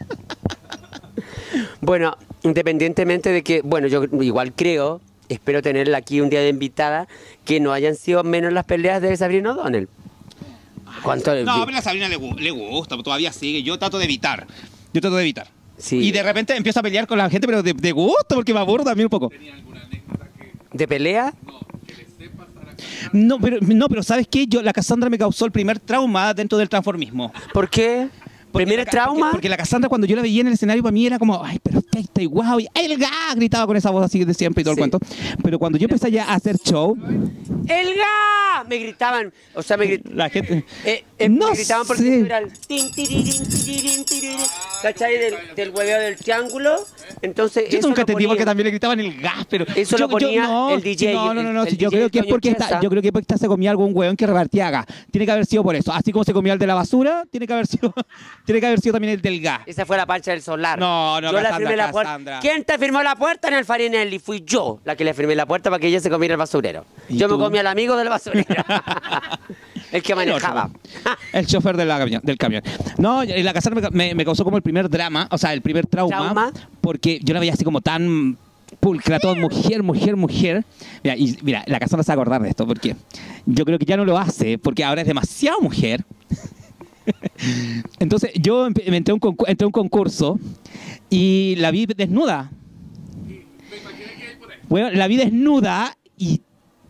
Bueno, independientemente de que, bueno, yo igual creo, espero tenerla aquí un día de invitada, que no hayan sido menos las peleas de Sabrina O'Donnell. ¿Cuánto? No, pero a Sabrina le, gu- le gusta, todavía sigue. Yo trato de evitar. Yo trato de evitar. Sí. Y de repente empiezo a pelear con la gente, pero de, de gusto, porque me aburro también un poco. ¿Tenía alguna anécdota que ¿De pelea? no, que le sepas a la No, pero, no, pero ¿sabes qué? Yo, la Cassandra me causó el primer trauma dentro del transformismo. ¿Por qué? Porque ¿Primer la ca- trauma? Porque, porque la Cassandra cuando yo la veía en el escenario para mí era como, ay, pero está, está guau, y ¡ay, el ga! Gritaba con esa voz así de siempre y todo Sí. el cuento. Pero cuando yo empecé ya a hacer show, ¡Elga! Me gritaban, o sea, me gritaban. la gente... Eh, eh, No me gritaban porque sé. eso era el tin, tirirín, tirirín, tirirín. ¿Cachai? Del, del hueveo del triángulo. Entonces, Yo eso nunca lo entendí porque ponía. también le gritaban el gas, pero... Eso yo, lo ponía no, el D J, No, no, no, no, el- si el yo D J creo que es Toño porque esta, Chiesa. yo creo que porque esta se comía algún hueón que repartía gas. Tiene que haber sido por eso. Así como se comía el de la basura, tiene que haber sido, tiene que haber sido también el del gas. Esa fue la pancha del solar. No, no, yo la Cassandra, firmé la puerta. Cassandra. ¿Quién te firmó la puerta en el Farinelli? Fui yo la que le firmé la puerta para que ella se comiera el basurero. ¿Y Yo tú? me comí al amigo del basurero. El que El manejaba. otro. El chofer de la camión- del camión. No, y la Cassandra me, me- me causó como el primer drama, o sea, el primer trauma, ¿Trauma? porque yo la veía así como tan pulcra, toda mujer, mujer, mujer. Mira, y mira, la Cassandra se va a acordar de esto, porque yo creo que ya no lo hace, porque ahora es demasiado mujer. Entonces yo empe- me entré a un, concu- entré a un concurso y la vi desnuda. Bueno, la vi desnuda y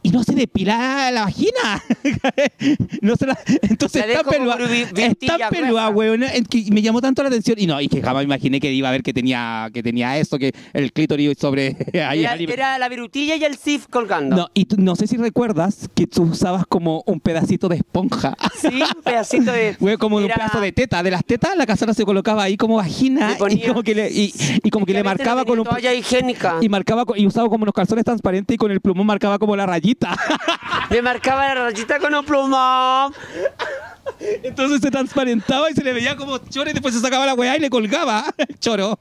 y no se depila la vagina. no se la, entonces La está dejo como peluda, vi- está vitilla peluda, gruesa. weón, es que me llamó tanto la atención y no, y que jamás me imaginé que iba a ver que tenía que tenía eso, que el clítoris sobre ahí, Era, ahí. era la virutilla y el sif colgando. No, y tú- no sé si recuerdas que tú usabas como un pedacito de esponja. Sí, un pedacito de... Güey, como de un era- pedazo de teta. De las tetas, la casera se colocaba ahí como vagina Le ponía- y como que le, y, y como que a le veces no marcaba tenía con un toalla higiénica. y marcaba co- y usaba como unos calzones transparentes y con el plumón marcaba como la rayita. Me marcaba la rayita con un plumón. Entonces se transparentaba y se le veía como choro y después se sacaba la weá y le colgaba el choro.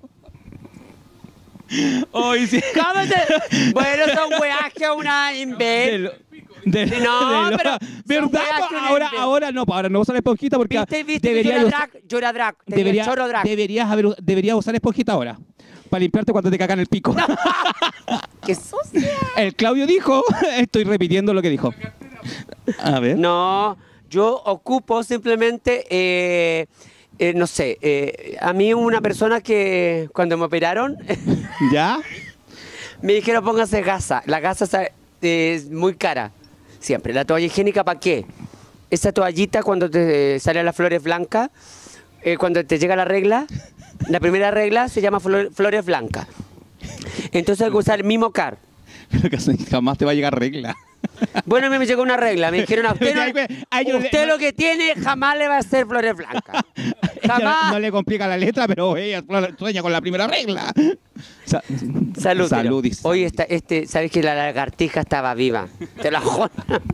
Hoy sí. ¿Cómo te- Bueno, son weas que una inventa. Del- del- No, del- pero son ¿verdad? weas que uno Ahora, inventa. ahora no, ahora no usar esponjita porque ¿Viste, viste? debería yo era usar- drag, yo era drag. Tenía debería, choro drag. deberías haber, deberías usar esponjita ahora para limpiarte cuando te cagan el pico. ¡Qué sucia! El Claudio dijo, estoy repitiendo lo que dijo. A ver. No, yo ocupo simplemente, eh, eh, no sé, eh, a mí una persona que cuando me operaron ¿Ya? me dijeron póngase gasa. La gasa sa- es muy cara, siempre. La toalla higiénica, ¿para qué? Esa toallita cuando te salen las flores blancas, eh, cuando te llega la regla, la primera regla se llama flor- flores blancas. Entonces hay que usar el mismo car. Creo que así jamás te va a llegar regla. Bueno, a mí me llegó una regla, me dijeron a usted, Ay, ay, yo no, le- usted lo que tiene jamás le va a hacer flores blancas. Ella Jamás. no le complica la letra, pero ella sueña con la primera regla. Sa- Salud. Salud, Tiro. dice. Hoy está, este, sabes que la lagartija estaba viva. Te la juro.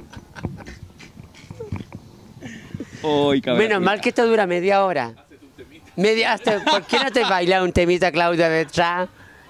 Ay, cabrón. Menos mal que esto dura media hora. Media, hasta- ¿Por qué no te baila un temita, Claudia, detrás?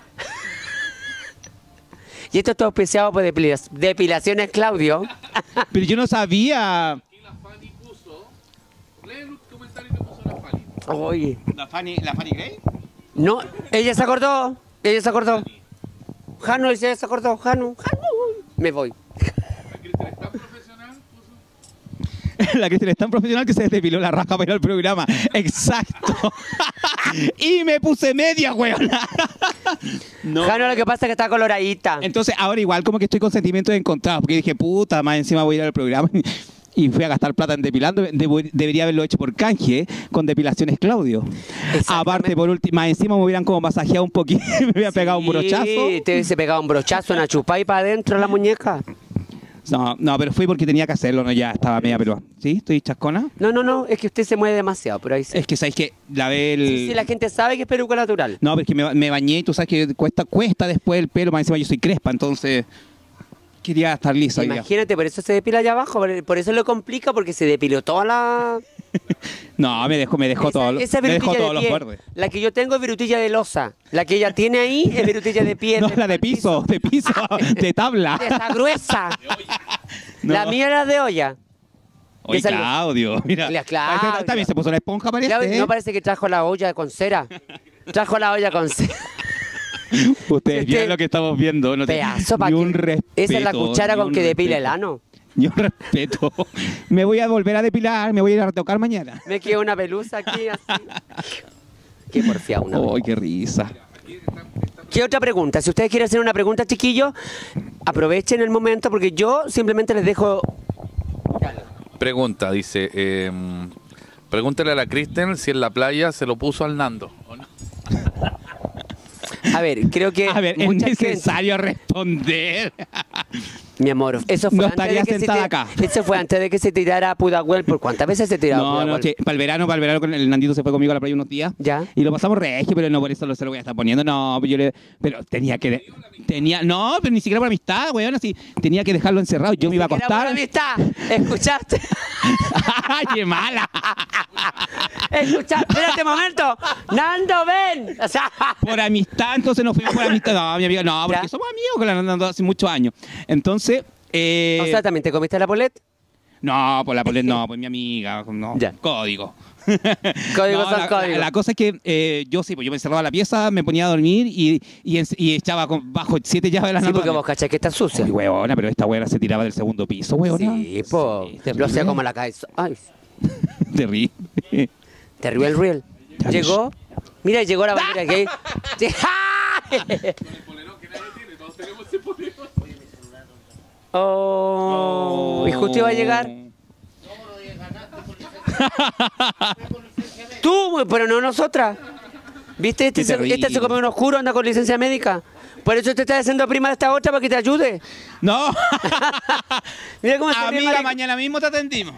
Y esto es todo auspiciado por depila- Depilaciones Claudio. Pero yo no sabía. Aquí la Fanny puso. Lee el comentario que puso la Fanny. Oye. ¿La Fanny, la Fanny Gray? No, ella se acordó. Ella se acordó. Jano, ella se acordó. Jano, Jano. Me voy. La Cristina es tan profesional, puso. La Cristina es tan profesional que se depiló la raja para ir al programa. Exacto. Y me puse media, weón. No. Jano, lo que pasa es que está coloradita. Entonces, ahora igual como que estoy con sentimientos encontrados, porque dije, puta, más encima voy a ir al programa y fui a gastar plata en depilando. Debo- debería haberlo hecho por canje con depilaciones Claudio. Exactamente. Aparte, por último, más encima me hubieran como masajeado un poquito, me hubiera pegado un brochazo. Sí, te hubiese pegado un brochazo, una chupa y para adentro la muñeca. No, no, pero fui porque tenía que hacerlo, no, ya estaba media peluda. ¿Sí? ¿Estoy chascona? No, no, no, es que usted se mueve demasiado, pero ahí sí. Es que, ¿sabes que la ve el... Sí, sí, la gente sabe que es peluca natural. No, pero es que me, me bañé y tú sabes que cuesta, cuesta después el pelo, más encima yo soy crespa, entonces quería estar lisa hoy día. Imagínate, por eso se depila allá abajo, por- por eso lo complica, porque se depiló toda la... No, me dejó, me dejó esa, todo, lo- esa me dejó virutilla todos de los pie. bordes. La que yo tengo es virutilla de losa. La que ella tiene ahí es virutilla de pie. No, la de piso, de piso, de tabla. De esa gruesa. No. La mía era de olla. Oye, Esa- Claudio, mira. La Claudio. Parece que también se puso una esponja, parece. Claudio, ¿eh? no parece que trajo la olla con cera. Trajo la olla con cera. Ustedes Este vieron lo que estamos viendo. No te- Pedazo para ni un que... respeto. Esa es la cuchara ni con un que depila el respeto. ano. Ni un respeto. Me voy a volver a depilar, me voy a ir a retocar mañana. Me quedó una pelusa aquí así. Qué porfía una. Ay, qué risa. ¿Qué otra pregunta? Si ustedes quieren hacer una pregunta, chiquillos, aprovechen el momento porque yo simplemente les dejo... Pregunta, dice. Eh, pregúntale a la Kristen si en la playa se lo puso al Nando. ¿O no? A ver, creo que... A ver, es mucha gente- necesario responder. Mi amor, eso fue No antes estaría de que se sentada te- acá. Eso fue antes de que se tirara a Pudahuel. ¿Por cuántas veces se tiraba a No, no, Pudahuel? que para el verano, para el verano, con el Nandito se fue conmigo a la playa unos días. Ya. Y lo pasamos regio, pero no por eso lo, se lo voy a estar poniendo. No, pero yo le. Pero tenía que. Tenía. No, pero ni siquiera por amistad, weón. Así. Tenía que dejarlo encerrado. Yo me iba a Era buena acostar. amistad. ¿Escuchaste? ¡Ay, qué mala! ¿Escuchaste? Espérate un momento. Nando, ven. O sea, Por amistad, entonces nos fuimos por amistad. No, mi amigo, no, porque Ya. somos amigos con la Nando hace muchos años. Entonces. Eh, o sea, ¿también te comiste la polet? No, por la polet no, pues mi amiga, no, Ya. código. Códigos No, son la, códigos. La, la cosa es que eh, yo sí, pues yo me encerraba en la pieza, me ponía a dormir y, y, en- y echaba con- bajo siete llaves de las Sí, porque nalgas. vos cachás que está sucia. Ay, huevona, pero esta huevona se tiraba del segundo piso, huevona. Sí, po. Sí, Lo hacía terrible. como la cabeza. Ay, Terrible. te rió el real. Ya Llegó. Mira, llegó la bandera gay. Sí. Con el polerón que nadie tiene, todos tenemos ese polerón. Oh, ¿y justo iba a llegar? Tú, pero no nosotras. ¿Viste? Este Qué se, terrible. este se come un oscuro, anda con licencia médica. Por eso te estás haciendo prima de esta otra para que te ayude. No. Mira cómo está bien Amiga, marico- mañana mismo te atendimos.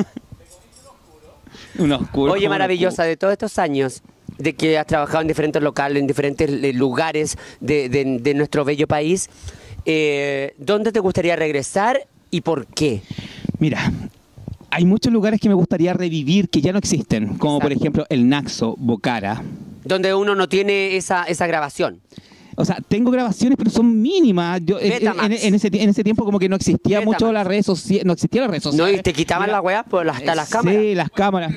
Un oscuro. Oye, un maravillosa, de todos estos años de que has trabajado en diferentes locales, en diferentes eh, lugares de, de- de nuestro bello país, eh, ¿dónde te gustaría regresar y por qué? Mira, hay muchos lugares que me gustaría revivir que ya no existen, como por Exacto. ejemplo el Naxo, Bocara. Donde uno no tiene esa, esa grabación. O sea, tengo grabaciones, pero son mínimas. Yo, en, Betamax. en- en ese, en ese tiempo como que no existía Betamax. mucho las redes sociales, no existían las redes No, sociales. y te quitaban Mira, la weá por las- hasta las cámaras. Sí, las cámaras.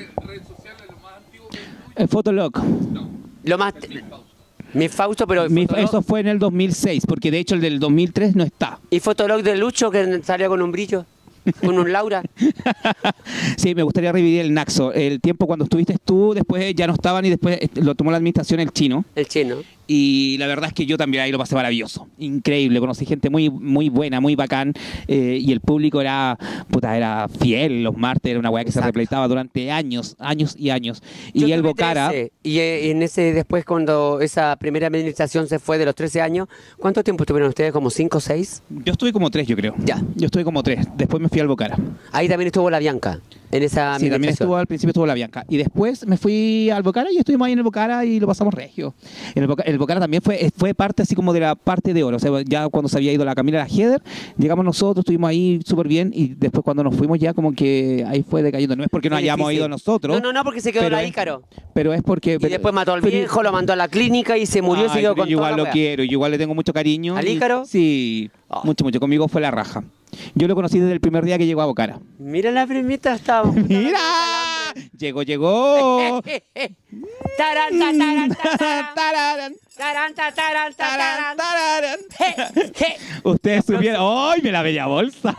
El Fotolog. Lo más... Mi Fausto, pero... el Mi- Fotolog- eso fue en el dos mil seis, porque de hecho el del dos mil tres no está. Y Fotolog de Lucho que salía con un brillo, con un Laura. Sí, me gustaría revivir el Naxo. El tiempo cuando estuviste tú, después ya no estaban y después este, lo tomó la administración el chino. El chino. Y la verdad es que yo también ahí lo pasé maravilloso. Increíble, conocí gente muy muy buena, muy bacán. eh, y el público era, puta, era fiel. Los martes era una weá que se Exacto. repletaba durante años, años y años. Y Yo el tuve Bocara, trece, y eh, en ese después cuando esa primera administración se fue de los trece años, ¿cuánto tiempo estuvieron ustedes? ¿Como cinco o seis? yo estuve como tres, yo creo. Ya. Yo estuve como tres. Después me fui al Bocara. Ahí también estuvo la Bianca, en esa Sí, también administración. estuvo al principio estuvo la Bianca. Y después me fui al Bocara y estuvimos ahí en el Bocara y lo pasamos regio. En el Bocara, el Bocara también fue, fue parte así como de la parte de oro. O sea, ya cuando se había ido la Camila la Heather, llegamos nosotros, estuvimos ahí súper bien y después cuando nos fuimos ya como que ahí fue decayendo. No es porque no Fue hayamos difícil. ido nosotros. No, no, no, porque se quedó pero la es- Ícaro. Pero es porque... Y después mató al pero- viejo, lo mandó a la clínica y se murió y Ay, se quedó pero con yo toda igual la lo wea. quiero, yo igual le tengo mucho cariño. ¿Al y- Ícaro? Sí, Oh. mucho, mucho. Conmigo fue la raja. Yo lo conocí desde el primer día que llegó a Bocara. Mira la primita, estaba. ¡Mira! Llegó, llegó. Tarán, ta, tarán, ta, tarán. Tararán, Tarán, ta, tarán, ta, tararán, tarán. tararán. Je, je. Ustedes supieron. ¡Ay, me la bella bolsa!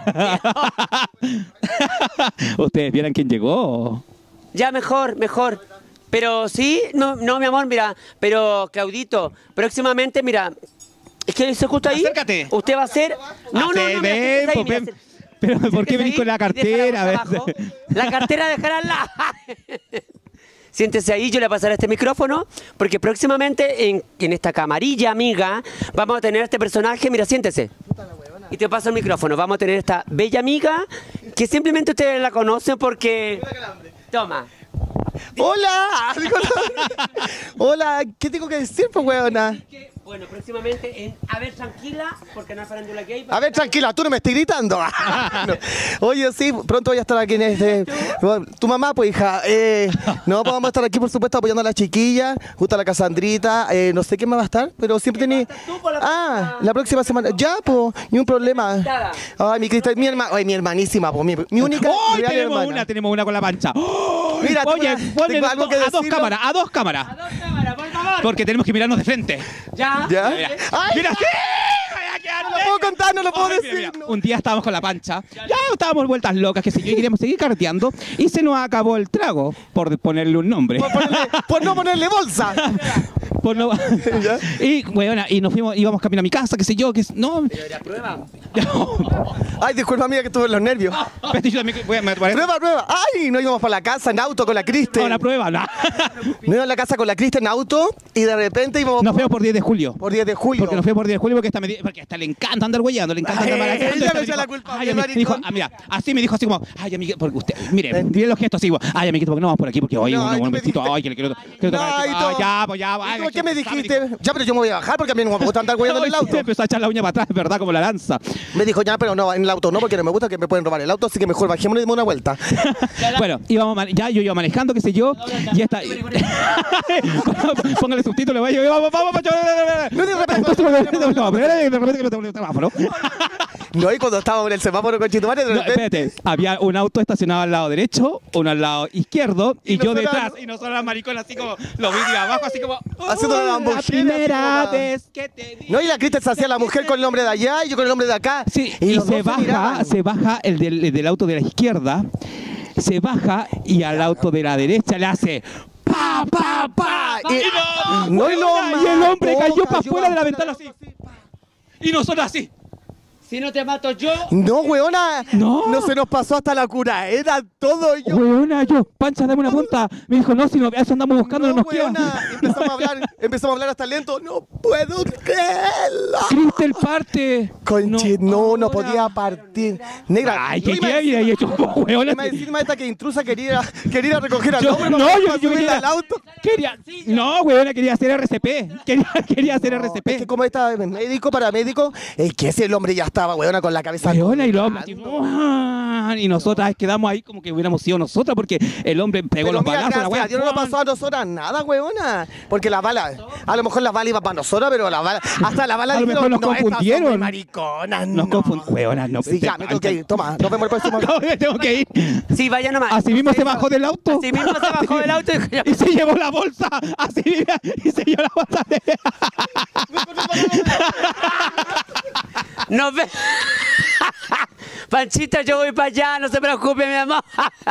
Ustedes vieran quién llegó. Ya mejor, mejor. Pero sí, no, no, mi amor, mira, pero Claudito, próximamente, mira, es que se justo ahí. Acércate. Usted va a hacer. No, no, Hace- no, mira, ven, siéntese ahí, pues, mira, ven. siéntese Pero ¿por qué ahí venís con la y deja cartera? bolsa abajo. La cartera dejará al lado. Siéntese ahí, yo le pasaré este micrófono, porque próximamente en, en esta camarilla, amiga, vamos a tener a este personaje. Mira, siéntese. Y te paso el micrófono. Vamos a tener esta bella amiga que simplemente ustedes la conocen porque. Toma. ¡Hola! Hola, ¿qué tengo que decir, pues, weona? Que, bueno, próximamente en A ver, tranquila, porque no hay farándula gay. A ver, tranquila, tú no me estés gritando. No. Oye, sí, pronto voy a estar aquí en este... Tu mamá, pues, hija. Eh, no, pues vamos a estar aquí, por supuesto, apoyando a las chiquillas, justo a la Casandrita. Eh, no sé quién más va a estar, pero siempre tenía... tú por la Ah, próxima- la próxima semana. Ya, pues, ni un problema. Invitada. Ay, mi Cristal, mi hermana... Ay, mi hermanísima, pues, mi, mi única ¡Ay, real tenemos hermana. una! Tenemos una con la pancha. ¡Oh! Mira, tengo Oye, una- ponle tengo algo que a dos decirlo. cámaras, a dos cámaras. A dos cámaras, por favor. Porque tenemos que mirarnos de frente. Ya. ¿Ya? Mira, Ay, mira, ya. sí. Vaya, qué No lo puedo contar, no lo puedo Ay, decir. mira, mira. no. Un día estábamos con la pancha, ya estábamos vueltas locas, que sé yo, y queríamos seguir carreteando, y se nos acabó el trago, por ponerle un nombre. Por, ponerle- por no ponerle bolsa. Por no- y, weona, y nos fuimos, íbamos camino a mi casa, qué sé yo, que no. Pero era prueba. Ay, disculpa, amiga, que tuve los nervios. Vete, yo también voy a- me parece- Prueba, prueba. Ay, nos íbamos para la casa en auto con la Kristen. No, la prueba, no. Nos íbamos a la casa con la Kristen en auto y de repente íbamos Nos fuimos por diez de julio. por diez de julio. Porque nos fuimos por diez de julio porque esta me di- porque a esta le encanta andar huellando, le encanta andar Ay, maraqueando. ella Esta me me echa dijo, la culpa, ay, mi ami- dijo, maricón. ah, mira, así me dijo así como, ay, amiguito, porque usted, mire, mire los gestos así como, ay, amiguito, porque no vamos por aquí, porque hoy No, uno, ay, tú un me besito, dijiste- ay, que le quiero, quiero tocar, Ay, ay, todo. ya, pues ya, ¿Y ay, tú ¿Qué me ah, dijiste? dijo. Ya, pero yo me voy a bajar porque a mí no me gusta andar huellando en el Ay, auto. se empezó a echar la uña para atrás, verdad, como la lanza. Me dijo, ya, pero no, en el auto no, porque no me gusta que me pueden robar el auto, así que mejor bajémonos y demos una vuelta. Bueno, íbamos mane- ya yo iba manejando, qué sé yo, y esta... Póngale subtítulos, vaya, vamos, vamos, vamos, No, de repente- no, de repente que me tengo el semáforo. No, y cuando estábamos en el semáforo con Chitumare, de No, repente... espérate, había un auto estacionado al lado derecho, uno al lado izquierdo y, Y yo nosotros- detrás. Y nosotros las mariconas así como los vi de abajo, así como. Haciendo "Oh, la la lambochera, primera así como la- vez que te vi". No, y la Kristen se hacía la mujer con el hombre de allá y yo con el hombre de acá. Sí, y, los se dos baja, miraban. se baja el del, el del auto de la izquierda, se baja y al auto de la derecha le hace. ¡Pa, pa, pa! Y- Y, no, no, y lo y el hombre mató, cayó para cayó afuera de la afuera. ventana así. Y nosotros así. Si no te mato yo... No, weona. No. No se nos pasó hasta la cura. Era todo yo. Weona, yo, Pancha, dame una punta. Me dijo, no, si no, eso andamos buscando, no, No, nos queda. weona. Empezamos a hablar, empezamos a hablar hasta lento. No puedo creerlo. Cristel parte. Conche, no, no, ahora. podía partir. Negra. Ay, no ¿qué iba a había decir- hecho, weona? iba a decir, maestra, que intrusa quería, quería ir a recoger al Yo- hombre no, para- yo, para yo subirle quería, al auto. quería, no, weona, quería hacer R C P, quería, quería hacer R C P. Es que como está médico, paramédico, es que ese el hombre ya estaba, weona, con la cabeza. Weona, y los hombres así, ¡ah! Y nosotras quedamos ahí como que hubiéramos sido nosotras porque el hombre pegó Pero los mira, balazos, la gracias weá. a Dios no nos pasó a nosotras nada, weona. Porque la bala, a lo mejor la bala iba para nosotras, pero la bala, hasta la bala A lo dijo, mejor nos no, estas son confundieron. muy mariconas, Nos no. confundimos, weona, no. Sí, ya, me tengo que ir. Toma, nos vemos el próximo. No, me tengo que ir. Sí, vaya nomás. Así mismo se bajó del auto. Así mismo se bajó del auto y dijo, ya- Y se llevó la bolsa. Así mismo. Y se llevó la bolsa. De... Nos ve... Panchita, yo voy para allá, no se preocupe, mi amor.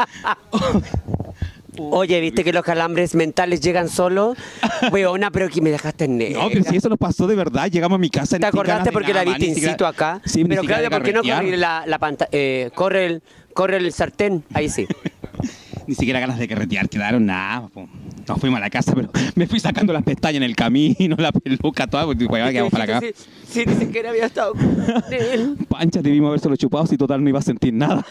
Oye, ¿viste que los calambres mentales llegan solos? Weona, pero que me dejaste en negro. No, pero si eso nos pasó de verdad. Llegamos a mi casa. ¿Te acordaste porque la viste in situ acá? Sí, ni pero siquiera Claudia, de ¿por qué no carretear. corre la, la pantalla? Eh, corre, el, corre el sartén, ahí sí. Ni siquiera ganas de carretear quedaron nada. po. Nos fuimos a la casa, pero me fui sacando las pestañas en el camino, la peluca, todo. Porque weón, quedamos para acá. Sí, sí, ni siquiera había estado con él. Pancha, debimos haberse los chupados y total no iba a sentir nada.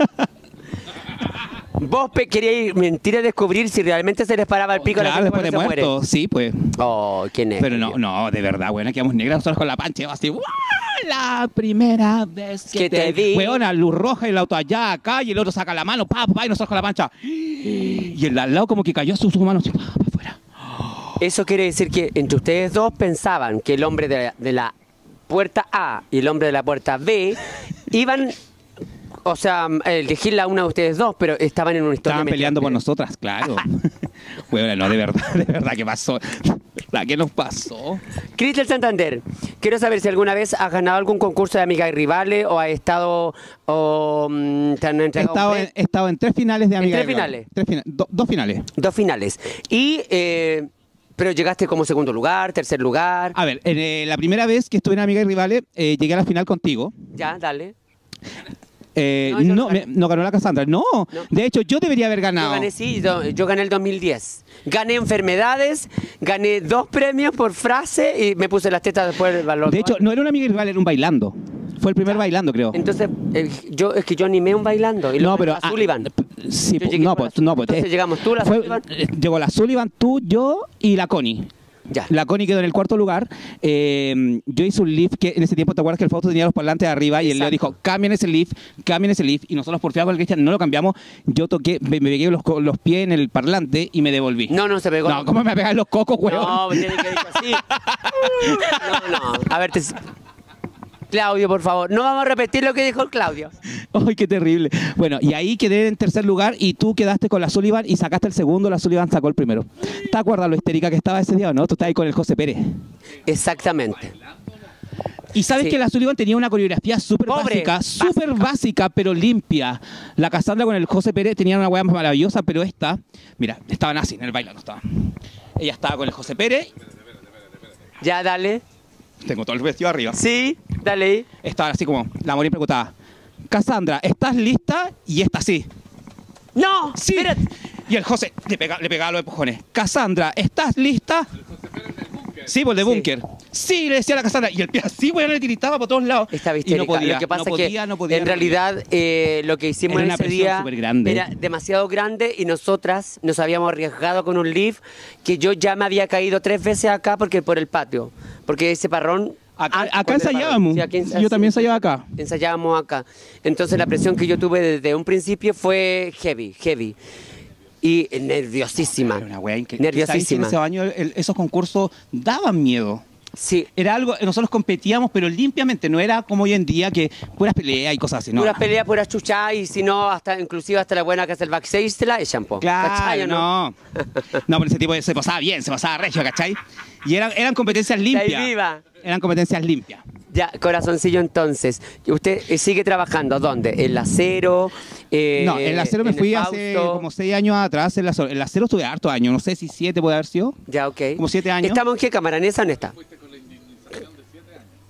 Vos pe- queríais mentir a descubrir si realmente se les paraba el pico a la Claro, gente después de cuando se muere. muerto. Sí, pues. Oh, ¿quién es? Pero no, no, de verdad, weona, quedamos negras nosotros con la pancha. y así, ¡guau! La primera vez que, Que te vi. Weona, luz roja y el auto allá, acá, y el otro saca la mano, pa, pa, y nosotros con la pancha. Y el de al lado como que cayó su, su mano así, pa, pa, afuera. Eso quiere decir que entre ustedes dos pensaban que el hombre de la, de la puerta A y el hombre de la puerta B iban, o sea, elegirla una de ustedes dos, pero estaban en una historia. Estaban peleando por mediocre. nosotras, claro. Weona, no, de verdad, de verdad, ¿qué pasó? ¿La qué nos pasó? Cristel Santander, quiero saber si alguna vez has ganado algún concurso de amigas y rivales o has estado o mm, te han He entregado un estado, pre- en, he estado en tres finales de ¿En Amiga tres de Rival. finales? Tres fina- do- dos finales. dos finales y eh, pero llegaste como segundo lugar, tercer lugar. A ver, en, eh, la primera vez que estuve en Amiga y Rivales, eh, llegué a la final contigo. Ya, dale. Eh, No, yo no, no me- gané. no ganó la Cassandra. No, No. de hecho, yo debería haber Yo ganado. gané, sí, yo, yo gané el dos mil diez. Gané enfermedades, gané dos premios por frase y me puse las tetas después del balón. De hecho, no era una Amiga y Rival, era un bailando. Fue el primer bailando, creo. Entonces, eh, yo, es que yo animé un bailando. Y No, luego pero. a Sullivan. ah, sí, Yo pu- llegué no, con pues, la- no, pues, entonces eh, llegamos tú, la fue- Sullivan. eh, Llegó la Sullivan, tú, yo y la Connie. Ya. La Connie quedó en el cuarto lugar. Eh, yo hice un lift que en ese tiempo, ¿te acuerdas que el Fausto tenía los parlantes de arriba? Y el Leo Exacto. dijo, cambien ese lift, cambien ese lift. Y nosotros por fiar con el Cristian no lo cambiamos. Yo toqué, me, me pegué los, co- los pies en el parlante y me devolví. No, no se pegó. No, ¿cómo me va a pegar los cocos, huevón? No, tiene que ir así. No, no. A ver, te... Claudio, por favor. No vamos a repetir lo que dijo el Claudio. Ay, qué terrible. Bueno, y ahí quedé en tercer lugar y tú quedaste con la Sullivan y sacaste el segundo, la Sullivan sacó el primero. ¿Te acuerdas lo histérica que estaba ese día o no? Tú estabas ahí con el José Pérez. Exactamente. Y sabes Sí. que la Sullivan tenía una coreografía súper Pobre, básica, súper básica, pero limpia. La Cassandra con el José Pérez tenía una hueá más maravillosa, pero esta, mira, estaban así en el baile, no estaban. Ella estaba con el José Pérez, Ya, dale. tengo todo el vestido arriba. Sí, dale. Estaban así como, la morí preguntada. Cassandra, ¿estás lista? Y esta sí. No, Sí. espérate. Y el José le, pega, le pegaba los empujones. Cassandra, ¿estás lista? Sí, por el de Sí. búnker. Sí, le decía a la Cassandra. Y el pie así, bueno, le tiritaba por todos lados. Estaba y histérica. no podía, Lo que pasa no podía, es que no podía, en no realidad eh, lo que hicimos Era en una ese presión día supergrande. era demasiado grande y nosotras nos habíamos arriesgado con un lift que yo ya me había caído tres veces acá porque por el patio. Porque ese parrón... Acá, ah, acá por el parrón. ensayábamos. Sí, aquí ens- Yo también ensayaba acá. Ensayábamos acá. Entonces la presión que yo tuve desde un principio fue heavy, heavy. Y nerviosísima. Era una wea increíble. Nerviosísima. ¿Sabes que en ese año el- esos concursos daban miedo? Sí. Era algo, nosotros competíamos, pero limpiamente, no era como hoy en día que puras peleas y cosas así, ¿no? Puras peleas, puras chuchadas y si no, hasta inclusive hasta la buena que hace el backstage se la echan, po. ¿Cachai Claro, o no. No, pero ese tipo se pasaba bien, se pasaba regio, ¿cachai? Y eran, eran competencias limpias. viva. Eran competencias limpias. Ya, corazoncillo, entonces, ¿usted eh, sigue trabajando dónde? ¿En la Acero? Eh, No, en la Acero me en el fui hace Fausto? como seis años atrás. En la, en la Acero estuve harto años, no sé si siete puede haber sido. Ya, ok. como siete años. ¿Estamos en qué cámara? ¿En esa o en esta?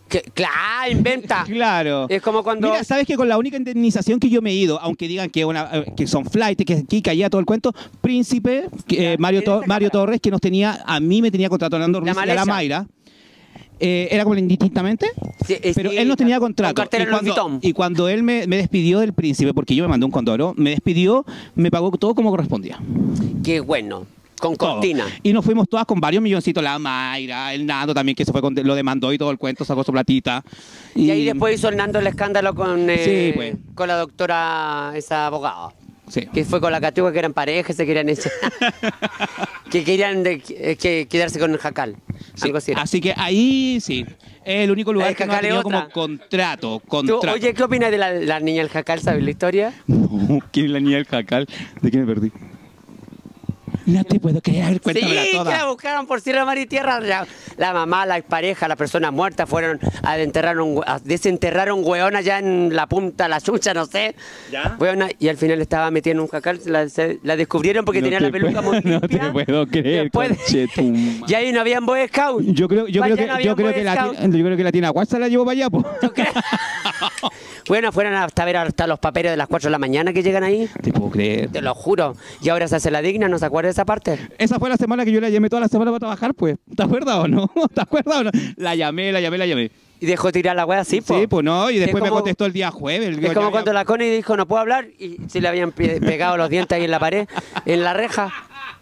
Que, claro, inventa. Claro. Es como cuando... Mira, sabes que con la única indemnización que yo me he ido, aunque digan que, una, que son flight, que aquí caía todo el cuento, Príncipe, que, eh, Mario, to Mario Torres, que nos tenía, a mí me tenía contrato Orlando Ruiz y a la Mayra. Eh, era como indistintamente, sí, pero sí, él no tenía contrato. Con Y cuando, y cuando él me, me despidió del Príncipe, porque yo me mandé un condoro, me despidió, me pagó todo como correspondía. Qué bueno. Con Todo. cortina. Y nos fuimos todas con varios milloncitos. La Mayra, el Nando también, que se fue con, lo demandó y todo el cuento, sacó su platita. Y, Y, ahí después hizo el Nando el escándalo con, eh, Sí, pues. con la doctora, esa abogada. Sí. Que fue con la Catuga, que eran parejas, se querían echar. que querían de- que, que quedarse con el jacal. Sí. Algo así era. Así que ahí sí. Es el único lugar El que no ha Jacal es tenido como otra. contrato. Tú, contrato. oye, ¿qué opinas de la, la niña del jacal? ¿Sabes la historia? ¿Quién es la niña del jacal? ¿De quién me perdí? No te puedo creer, cuéntamela Sí, toda. que la buscaron por cielo, mar y tierra. La, la mamá, la pareja, la persona muerta fueron a, enterrar un, hue- a desenterrar un hueón allá en la punta, la chucha, no sé. ¿Ya? Hueona, y al final estaba metida en un jacal. La, se- la descubrieron porque No tenía te la peluca puedo- muy no te limpia. puedo creer, Después- conchetumare. y ahí no habían Boy Scout. Yo creo, yo Para creo allá no que, yo habían creo Boy que la, Scout. tina- yo creo que la Tina Guasa la llevó para allá, po. ¿Tú crees? Bueno, fueron hasta ver hasta los papeles de las cuatro de la mañana que llegan ahí. Te puedo creer. Te lo juro. Y ahora se hace la digna, ¿no se acuerda de esa parte? Esa fue la semana que yo la llamé toda la semana para trabajar, pues. ¿Te acuerdas o no? ¿Te acuerdas o no? La llamé, la llamé, la llamé. Y dejó tirar la wea así, po. Sí, pues no, y Es después me como- contestó el día jueves. el- Es ya como había- cuando la Connie dijo no puedo hablar y se le habían pe- pegado los dientes ahí en la pared, en la reja.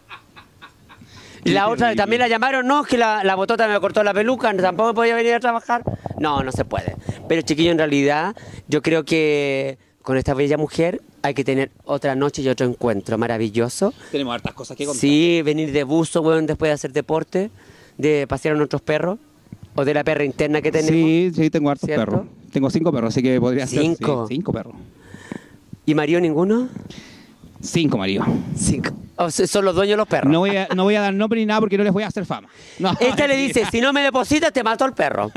Y la Qué otra terrible. también la llamaron, no, que la, la botota me cortó la peluca, tampoco podía venir a trabajar. No, no se puede. Pero chiquillo, en realidad, yo creo que con esta bella mujer hay que tener otra noche y otro encuentro maravilloso. Tenemos hartas cosas que contar. Sí, venir de buzo, weón, después de hacer deporte, de pasear a nuestros perros, o de la perra interna que tenemos. Sí, sí, tengo hartos ¿Cierto? perros. Tengo cinco perros, así que podría ser. ¿Cinco? sí, cinco perros. ¿Y Mario ninguno? Cinco, Mario. Cinco. O sea, son los dueños de los perros. No voy, a, no voy a dar nombre ni nada porque no les voy a hacer fama. No, Esta le dice, si no me depositas, te mato al perro.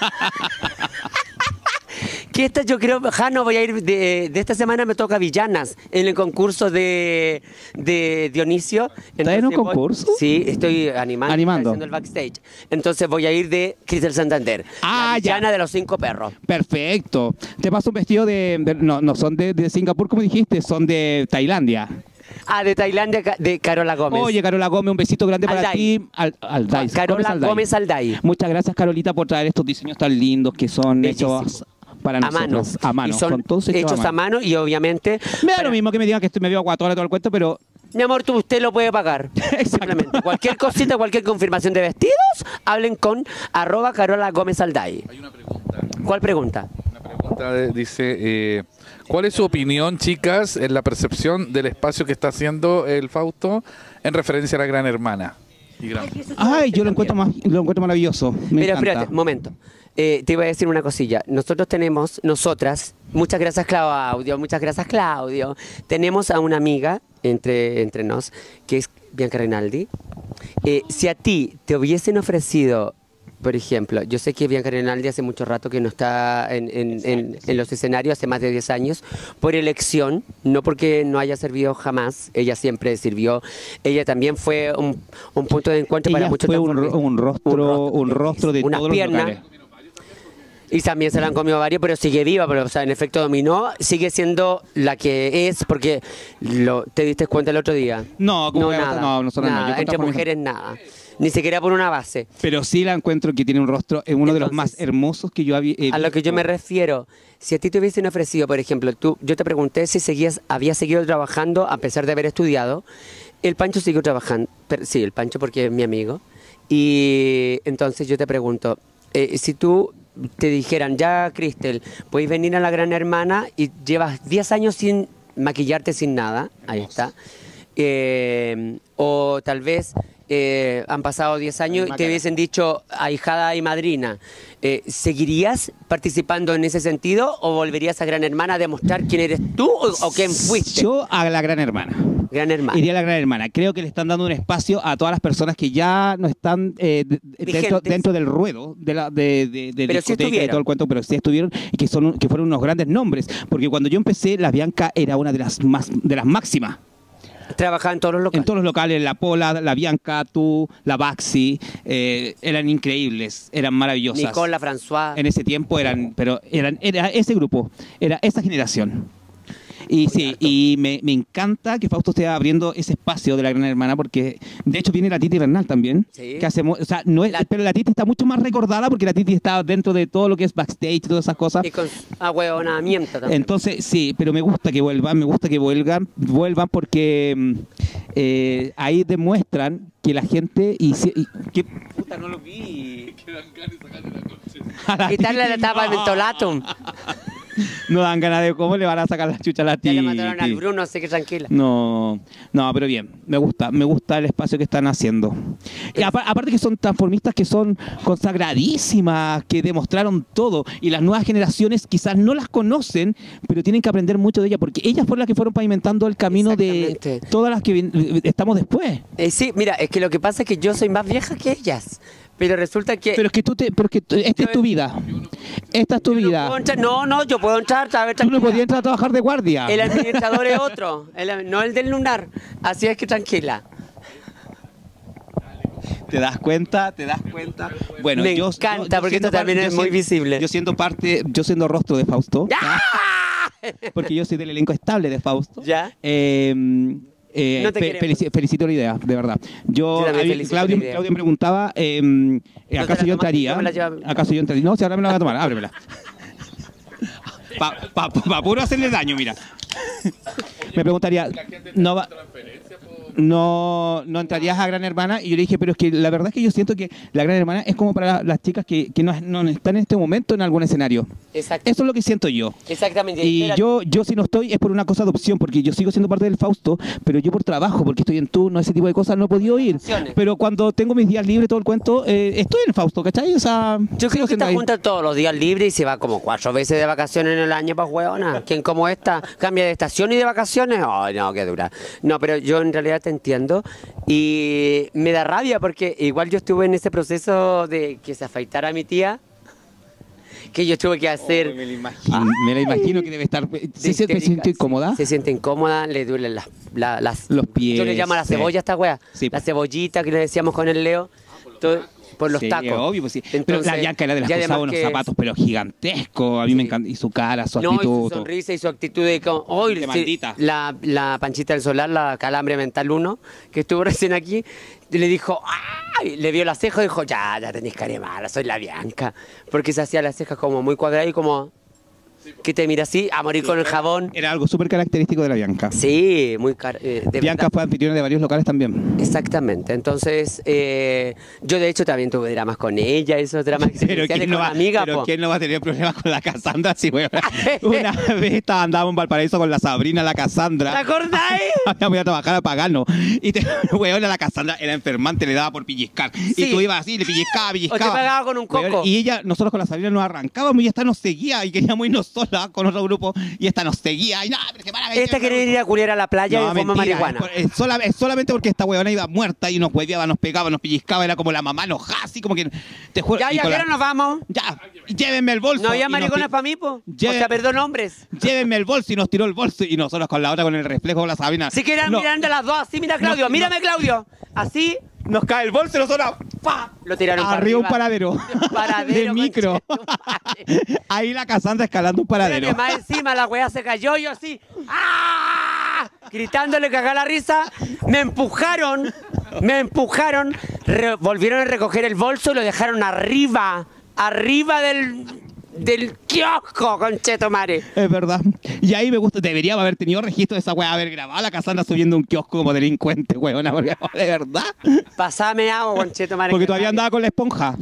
Que esta yo creo, Jano, voy a ir, de, de esta semana me toca Villanas, en el concurso de, de Dionisio. ¿Estás en un Entonces voy- concurso? Sí, estoy animando, Animando. haciendo el backstage. Entonces voy a ir de Cristel Santander, Ah, la ya. villana de los cinco perros. Perfecto. Te paso un vestido de... de- no, no son de, de Singapur, como dijiste, son de Tailandia. Ah, de Tailandia, ca- de Carola Gómez. Oye, Carola Gómez, un besito grande para Alday. ti. Al, Alday, Carola Alday. Gómez Alday. Muchas gracias, Carolita, por traer estos diseños tan lindos que son Bellísimo. hechos para A mano. nosotros. A mano. Y son todos hechos a mano y obviamente... Me da para- lo mismo que me digan que estoy medio guatona todo el cuento, pero Mi amor, tú usted lo puede pagar. Simplemente. Cualquier cosita, cualquier confirmación de vestidos, hablen con arroba Carola Gómez Alday. Hay una pregunta. ¿Cuál pregunta? Una pregunta de- dice, eh, ¿cuál es su opinión, chicas, en la percepción del espacio que está haciendo el Fausto en referencia a la Gran Hermana? Y gran- ay, yo lo encuentro más, lo encuentro maravilloso. Me Pero encanta. espérate, un momento. Eh, te iba a decir una cosilla. Nosotros tenemos, nosotras, muchas gracias Claudio, muchas gracias Claudio. Tenemos a una amiga entre, entre nos, que es Bianca Rinaldi. Eh, si a ti te hubiesen ofrecido, por ejemplo, yo sé que Bianca Rinaldi hace mucho rato que no está en, en- en- en los escenarios, hace más de diez años, por elección, no porque no haya servido jamás, ella siempre sirvió, ella también fue un, un punto de encuentro para Ella muchos fue un, ro- transformistas. un rostro, un rostro de Unas todos los piernas. locales. Y también se la han comido varios, pero sigue viva, pero o sea, en efecto dominó, sigue siendo la que es, porque lo, te diste cuenta el otro día. No, como no, voy a- nada, no, nosotros no, nada, yo entre contaba por mi- mujeres nada, ni siquiera por una base. Pero sí la encuentro que tiene un rostro, es uno de los más Entonces, hermosos que yo había he A lo que yo visto. me refiero, si a ti te hubiesen ofrecido, por ejemplo, tú, yo te pregunté si seguías, habías seguido trabajando a pesar de haber estudiado, el Pancho siguió trabajando, pero, sí, el Pancho porque es mi amigo, y entonces yo te pregunto, eh, si tú te dijeran, ya Cristel, puedes venir a la Gran Hermana y llevas diez años sin maquillarte, sin nada, ahí está, eh, o tal vez eh, han pasado diez años y te hubiesen dicho ahijada y madrina, eh, ¿seguirías participando en ese sentido o volverías a Gran Hermana a demostrar quién eres tú o, o quién fuiste? Yo a la Gran Hermana. Gran Hermana. Iría a la Gran Hermana. Creo que le están dando un espacio a todas las personas que ya no están eh, de- dentro, Vigentes. dentro del ruedo de la de, de, de Pero sí discoteca y estuvieron. todo el cuento, pero sí estuvieron y que son que fueron unos grandes nombres, porque cuando yo empecé la Bianca era una de las más de las máximas. Trabajaba en todos los locales. En todos los locales, la Pola, la Bianca, tú, la Baxi, eh, eran increíbles, eran maravillosas. Nicole, la François. En ese tiempo eran, pero eran, era ese grupo, era esa generación. Y sí, y me, me encanta que Fausto esté abriendo ese espacio de la Gran Hermana, porque de hecho viene la Titi Bernal también. Sí. Que hacemos, o sea, no es, La- pero la Titi está mucho más recordada porque la Titi está dentro de todo lo que es backstage y todas esas cosas. Y con ahueonamiento también. Entonces, sí, pero me gusta que vuelvan, me gusta que vuelvan, vuelvan porque mm, eh, ahí demuestran que la gente y, si- y que puta no lo vi. A la Quitarle la Titi, tapa al no. mentolatum. No dan ganas de cómo le van a sacar la chucha a la Ya Titi. le mataron al Bruno, así que tranquila. No, no, pero bien, me gusta, me gusta el espacio que están haciendo. Y apa- aparte que son transformistas que son consagradísimas, que demostraron todo, y las nuevas generaciones quizás no las conocen, pero tienen que aprender mucho de ellas, porque ellas fueron las que fueron pavimentando el camino de Exactamente. todas las que vin- estamos después. Eh, sí, mira, es que lo que pasa es que yo soy más vieja que ellas. Pero resulta que... Pero es que tú te, pero es que tú- esta es tu vida, esta es tu no, vida. puedo entrar- no, no, yo puedo entrar, a ver, Tú no tranquila. podías entrar a trabajar de guardia. El administrador es otro, el- no el del lunar. Así es que tranquila. ¿Te das cuenta? ¿Te das cuenta? Bueno, Me yo, encanta, yo- yo porque esto siendo par- también yo es muy siendo- visible. Yo siendo parte, yo siendo rostro de Fausto, ¡Ah! porque yo soy del elenco estable de Fausto. ¿Ya? Eh, eh, No te fe- queremos. felici- felicito la idea, de verdad. Yo, Yo también a mí- felicito Claudio, la idea. Claudio me preguntaba, eh, te la ¿acaso yo tomaste? entraría? Yo me la llevo- ¿Acaso yo entraría? No, si ahora me la voy a tomar, ábremela. Para pa, pa, pa puro hacerle daño, mira. Me preguntaría, ¿no va, no, no entrarías a Gran Hermana? Y yo le dije, pero es que la verdad es que yo siento que la Gran Hermana es como para la- las chicas que, que no, no están en este momento en algún escenario. Exacto. Eso es lo que siento yo. Exactamente. Y Espera, yo, yo si no estoy es por una cosa de opción, porque yo sigo siendo parte del Fausto, pero yo por trabajo, porque estoy en turno, ese tipo de cosas, no he podido ir. Vacaciones. Pero cuando tengo mis días libres, todo el cuento, eh, estoy en el Fausto, ¿cachai? O sea, Yo sigo creo que siendo está ahí. junta todos los días libres y se va como cuatro veces de vacaciones en el año, pues hueona. ¿Quién como esta cambia de estación y de vacaciones? Ay, no, qué dura. No, pero yo en realidad te entiendo y me da rabia porque igual yo estuve en ese proceso de que se afeitara mi tía, que yo tuve que hacer... Me la imagino, me la imagino que debe estar. ¿Se, de se, se histérica, siente sí. incómoda? Se siente incómoda, le duelen las, la- las... Los pies, Yo le llamo a la sí. cebolla a esta wea. Sí, La pues. cebollita que le decíamos con el Leo. Todo- por los Sí, tacos. obvio, pues sí. pero Entonces, la Bianca era de las y que usaba además unos que- zapatos, pero gigantescos. A mí me encanta. Y su cara, su No, y actitud. su todo. sonrisa y su actitud de como, hoy De maldita. la, la Panchita del Solar, la Calambre Mental uno, que estuvo recién aquí, y le dijo, ¡ay! Le vio la ceja y dijo, ya, ya tenéis cara de mala, soy la Bianca. Porque se hacía las cejas como muy cuadradas y como, que te mira así, a morir con el jabón. Era algo súper característico de la Bianca. Sí, muy car eh, de Bianca verdad. fue anfitriona de varios locales también. Exactamente, entonces eh, yo de hecho también tuve dramas con ella, esos dramas Pero, existenciales ¿quién con no, la va, amiga, pero po. ¿quién no va a tener problemas con la Cassandra? Sí, bueno, una vez estaba, andábamos en Valparaíso con la Sabrina, la ¿Te Cassandra. acordáis? Voy a trabajar a pagarnos. Y te, weón, la Cassandra era enfermante, le daba por pellizcar. Sí. Y tú ibas así, le pellizcaba, O pellizcaba. te pagaba con un coco. Weón, y ella, nosotros con la Sabrina nos arrancábamos y esta nos seguía y queríamos irnos sola con otro grupo y esta nos seguía. Y no, pero que para, Esta quería ir a culiar a la playa no, y fumar mentira, marihuana. es, por- es sola- es solamente porque esta huevona iba muerta y nos hueveaba, nos pegaba, nos pellizcaba, era como la mamá enojada, así como que te juro. Ya, y ya, con ¿qué la- hora nos vamos? Ya, llévenme el bolso. No había y nos mariconas ti- para mí, po. O Lleve- sea, perdón, hombres. Llévenme el bolso y nos tiró el bolso y nosotros con la otra con el reflejo con la Sabina. Si quieren No, mirando las dos, así, mira Claudio, No, mírame no. Claudio. Así, nos cae el bolso y nosotros ¡pa! lo tiraron para Arriba un arriba. paradero. Paradero, de micro. conchetumare. Ahí la Cassandra escalando un paradero. Espérate, más encima la weá se cayó, yo así, ¡ah! Gritándole, cagá la risa. Me empujaron, me empujaron, re- volvieron a recoger el bolso y lo dejaron arriba, arriba del, del kiosco, conchetomare. Es verdad. Y ahí me gusta, deberíamos haber tenido registro de esa weá, haber grabado a la Cassandra subiendo un kiosco como delincuente, weona, porque de verdad. Pasame agua, conchetomare. Porque todavía andaba con la esponja.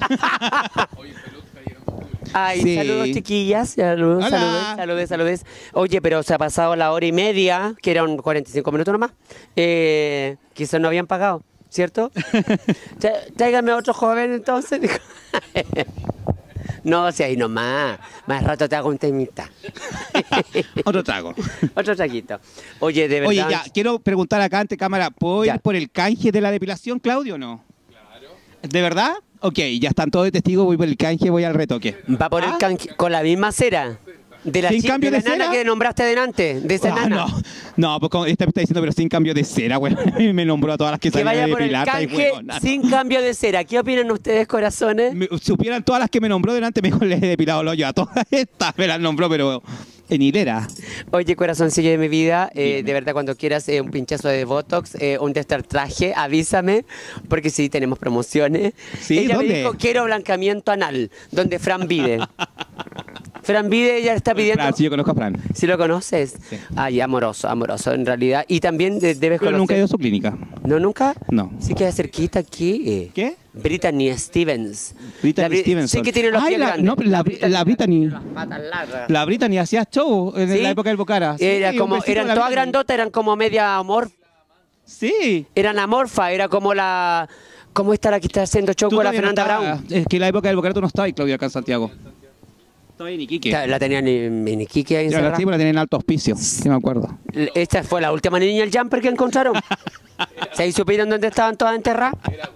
Ay, Sí. saludos chiquillas, saludos, Hola. saludos, saludos, saludos. Oye, pero se ha pasado la hora y media, que eran cuarenta y cinco minutos nomás. Eh, quizás no habían pagado, ¿cierto? Tra- Tráiganme otro joven entonces. dijo. No, si ahí nomás. Más rato te hago un temita. Otro trago. Otro traguito. Oye, de verdad. Oye, ya, quiero preguntar acá ante cámara, ¿puedo Ya. ir por el canje de la depilación, Claudio, o no? Claro. ¿De verdad? Ok, ya están todos de testigos, voy por el canje, voy al retoque. Va por el ¿Ah? canje con la misma cera. De la, sin chi- cambio de de, la nana cera. que nombraste delante, de esa Ah, nana. no, no, pues como esta me está diciendo, pero sin cambio de cera, güey. Me nombró a todas las que, Que salían vaya de por el Pilata y canje huevona, no. sin cambio de cera. ¿Qué opinan ustedes, corazones? Me- supieran todas las que me nombró delante, mejor les he depilado el hoyo a todas estas, me las nombró, pero en hilera. Oye, corazoncillo de mi vida, eh, de verdad, cuando quieras eh, un pinchazo de Botox, eh, un destartraje, avísame, porque sí, tenemos promociones. Sí, ella ¿dónde? me dijo, quiero blancamiento anal, donde Fran Vide. Fran Vide, ella está pidiendo... Fran, sí, yo conozco a Fran. ¿Sí lo conoces? Sí. Ay, amoroso, amoroso, en realidad. Y también de- debes Pero conocer... nunca he ido a su clínica. ¿No, nunca? No. Sí queda cerquita aquí. eh. ¿Qué? Brittany Stevens. Brittany La Bri- Stevenson. Sí que tiene los Ay, pies la- grandes. no, pero la- la Brittany. Las patas largas. La Brittany hacía show en ¿Sí? la época del Bocara. Sí, Era un como, besito eran a la todas Brittany. grandotas, eran como media amor, Sí. eran amorfa, era como la, como esta la que está haciendo show Tú con la todavía no Fernanda estabas. Brown. Es que en la época del Bocara tú no estabas, Claudia, acá en Santiago. Estaba en Iquique. La, la tenían en, en Iquique ahí Ya la encerrada. sí, la tenían en alto auspicio, sí me acuerdo. Esta fue la última niña el jumper que encontraron. ¿Se ahí supieron dónde estaban todas enterradas?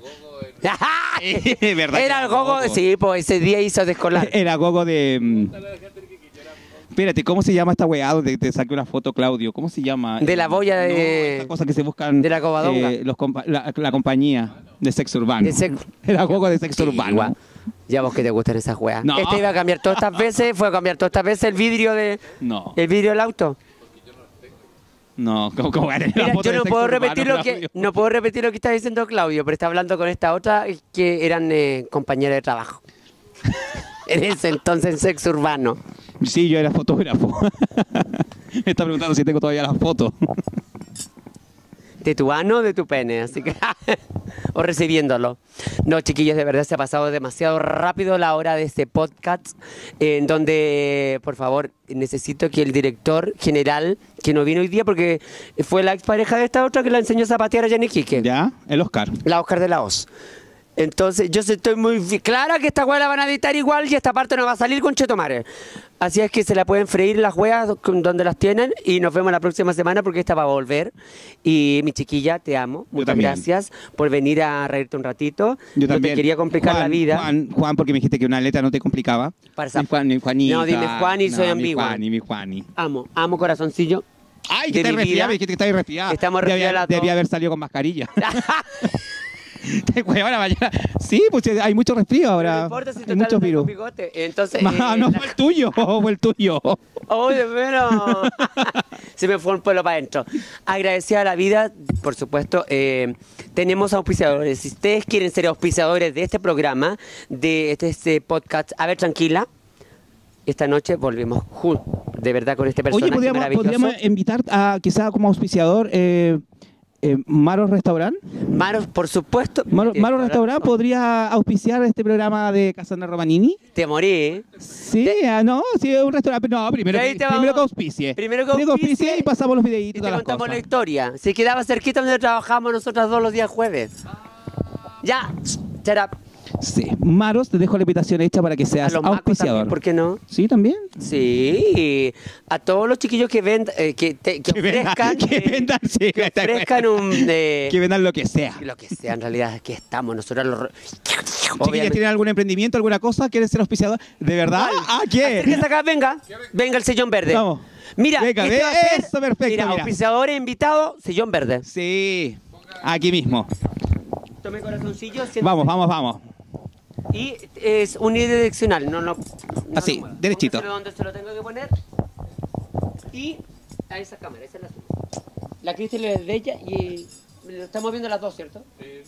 Eh, ¿verdad que Era era el gogo, gogo? sí, pues ese día hizo descolar. Era gogo de... mm, Espérate, ¿cómo se llama esta weá donde te saqué una foto, Claudio? ¿Cómo se llama? De la boya de- No, esta cosa que se buscan... de la covadonga. eh, los compa- la, la compañía de sexo urbano. De sex- Era gogo de sexo urbano. Igual. Ya vos que te gustan esas weas. No. Este iba a cambiar todas estas veces, fue a cambiar todas estas veces el vidrio de No, el vidrio del auto. no, ¿cómo, cómo va a tener una Mira, foto yo de no sexo puedo urbano, repetir lo que Claudio? no puedo repetir lo que está diciendo Claudio, pero está hablando con esta otra que eran eh, compañeras de trabajo. En ese entonces en sexo urbano. Sí, yo era fotógrafo. Me está preguntando si tengo todavía las fotos. De tu ano o de tu pene, así que o recibiéndolo. No, chiquillos, de verdad se ha pasado demasiado rápido la hora de este podcast, eh, en donde, por favor, necesito que el director general, que no vino hoy día porque fue la expareja de esta otra que la enseñó a zapatear allá en Iquique, ¿Ya? El Oscar. la Oscar de la Hoz. Entonces, yo sí estoy muy fi- clara que esta hueá la van a editar igual y esta parte no va a salir con Chetomare. Así es que se la pueden freír las hueas con- donde las tienen y nos vemos la próxima semana porque esta va a volver. Y mi chiquilla, te amo. Muchas también. gracias por venir a reírte un ratito. Yo No también. te quería complicar Juan, la vida. Juan, Juan, porque me dijiste que una letra no te complicaba. Para esa- Mi Juan, mi Juanita. No, dime Juan y soy mi ambigua. Juan y mi Juani. Amo, amo corazoncillo. Ay, De que estás mi vida. resfriada, me dijiste que estás resfriada. Estamos Debía- resfriadas las dos. Debía haber salido con mascarilla. Te huevona, mañana. Sí, pues hay mucho resfrío No ahora. importa si hay total muchos no tengo virus. bigote. Entonces, Ma, eh, no la- fue el tuyo, fue el tuyo. ¡Oh, de veras! Se me fue un pueblo para adentro. Agradecida a la vida, por supuesto, eh, tenemos auspiciadores. Si ustedes quieren ser auspiciadores de este programa, de este, este podcast, a ver, tranquila. Esta noche volvemos juntos, de verdad, con este personaje Oye, podríamos, maravilloso. podríamos invitar a quizá como auspiciador eh, eh, Maros Restaurant. Maros, por supuesto. Maro, Eh, Maros ahora- Restaurant podría auspiciar este programa de Casandra Romanini. Te morí, ¿eh? Sí, ah, no, sí, es un restaurante. No, primero, De ahí que, te primero vamos- que auspicie. primero que auspicie y pasamos los Y videitos te y todas las contamos la cosas. historia. Se quedaba cerquita donde trabajamos nosotras dos los días jueves. Ya, shut up. Sí, Maros, te dejo la invitación hecha para que A seas los macos auspiciador. también, ¿por qué no? Sí, también. Sí, a todos los chiquillos que vendan, eh, que, te- que Que vendan- ofrezcan, que eh, vendan, sí, que ofrezcan un, eh, Que vendan lo que sea. lo que sea, en realidad aquí estamos nosotros los, Chiquillas, obviamente. ¿tienen algún emprendimiento, alguna cosa? ¿Quieren ser auspiciador? ¿De verdad? Ah, ¿qué? Acérquese acá, venga, venga el sillón verde. Vamos. Mira, Venga, este ve- va a ser, eso, perfecto, mira, mira. auspiciadores invitados, sillón verde. Sí, aquí mismo. Tome corazoncillo, siéntese. Vamos, vamos, vamos. Y es unidireccional, no, no. no Así, lo mueva. derechito. Póngaselo donde se lo tengo que poner. Y a esa cámara, esa es la suya. La Cristel es de ella y lo estamos viendo las dos, ¿cierto?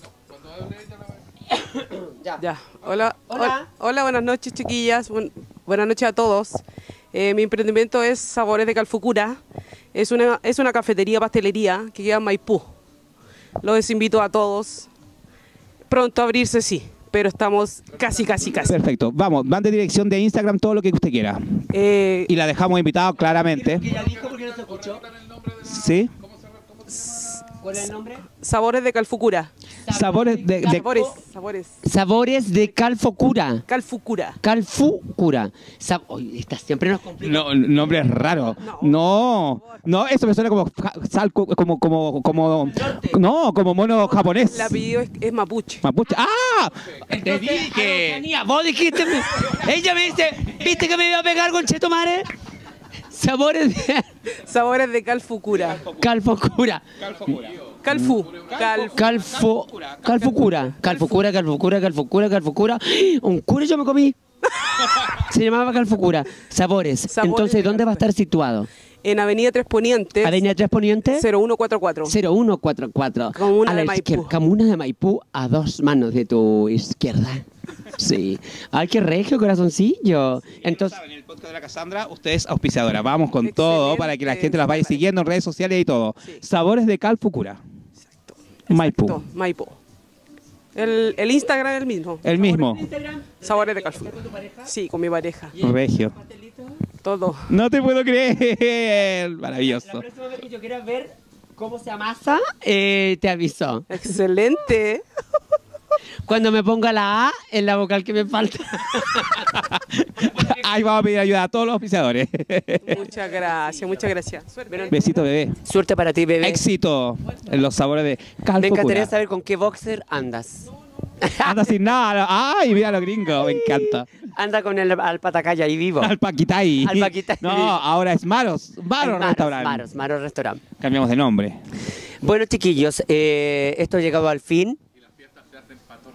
Ya. Ya, hola, Hola. hola, hola, buenas noches chiquillas, Buen- buenas noches a todos. Eh, mi emprendimiento es Sabores de Calfucura, es una, es una cafetería, pastelería que queda en Maipú. Los invito a todos, pronto a abrirse sí, pero estamos casi, casi, casi. Perfecto. Vamos, mande dirección de Instagram, todo lo que usted quiera. Eh, Y la dejamos invitada claramente. ¿Qué ella dijo porque no se escuchó? ¿Sí? ¿Cuál es el nombre? Sabores de Calfucura, Sabores de... de- sabores, sabores, Sabores de Calfocura. Calfucura. Calfucura. Sab Oye, esta siempre nos complica. No, nombre es raro. No, no, eso me suena como ja- sal- como como como no, como mono japonés. El apellido es, es mapuche. Mapuche. ¡Ah! Te Entonces, dije. Araucanía, vos dijiste, ella me dice, ¿viste que me iba a pegar con Chetomare? Sabores de Sabores de Calfucura. Calfocura. Calfu. Cal- Calfo, calfocura. Calfocura, calfocura, calfocura, calfocura. Un cura yo me comí. Se llamaba Calfocura. Sabores. Sabores Entonces, de ¿dónde va a Calfocura. estar situado? En Avenida Tres Ponientes. Avenida Tres Poniente. cero uno cuatro cuatro. cero uno cuatro cuatro. Comuna a la de Maipú. izquierda. Comuna de Maipú, a dos manos de tu izquierda. Sí. Ay, qué regio, corazoncillo. Entonces, En el podcast de la Cassandra, usted es auspiciadora. Vamos con todo para que la gente las vaya siguiendo en redes sociales y todo. Sí. Sabores de Calfucura. Maipú. Exacto, Maipú. El, el Instagram es el mismo. El mismo. Sabores de Calfucura. Sí, con mi pareja. Regio. Todo. No te puedo creer. Maravilloso. la próxima vez que yo quiera ver cómo se amasa, eh, te aviso. Excelente. Cuando me ponga la A en la vocal que me falta. Ahí vamos a pedir ayuda a todos los auspiciadores. Muchas gracias, muchas gracias. Suerte. Besito, bebé. Suerte para ti, bebé. Éxito en los sabores de Me Calfucura. encantaría saber con qué boxer andas. Anda sin nada. Ay, mira los gringos. Me encanta. Anda con el alpatacaya ahí vivo. Al Paquitay. Al Paquitay. No, ahora es Maros. Maros Maros, Restaurante. Maros, Maros Restaurant. Cambiamos de nombre. Bueno, chiquillos, eh, esto ha llegado al fin. Y las fiestas se hacen pato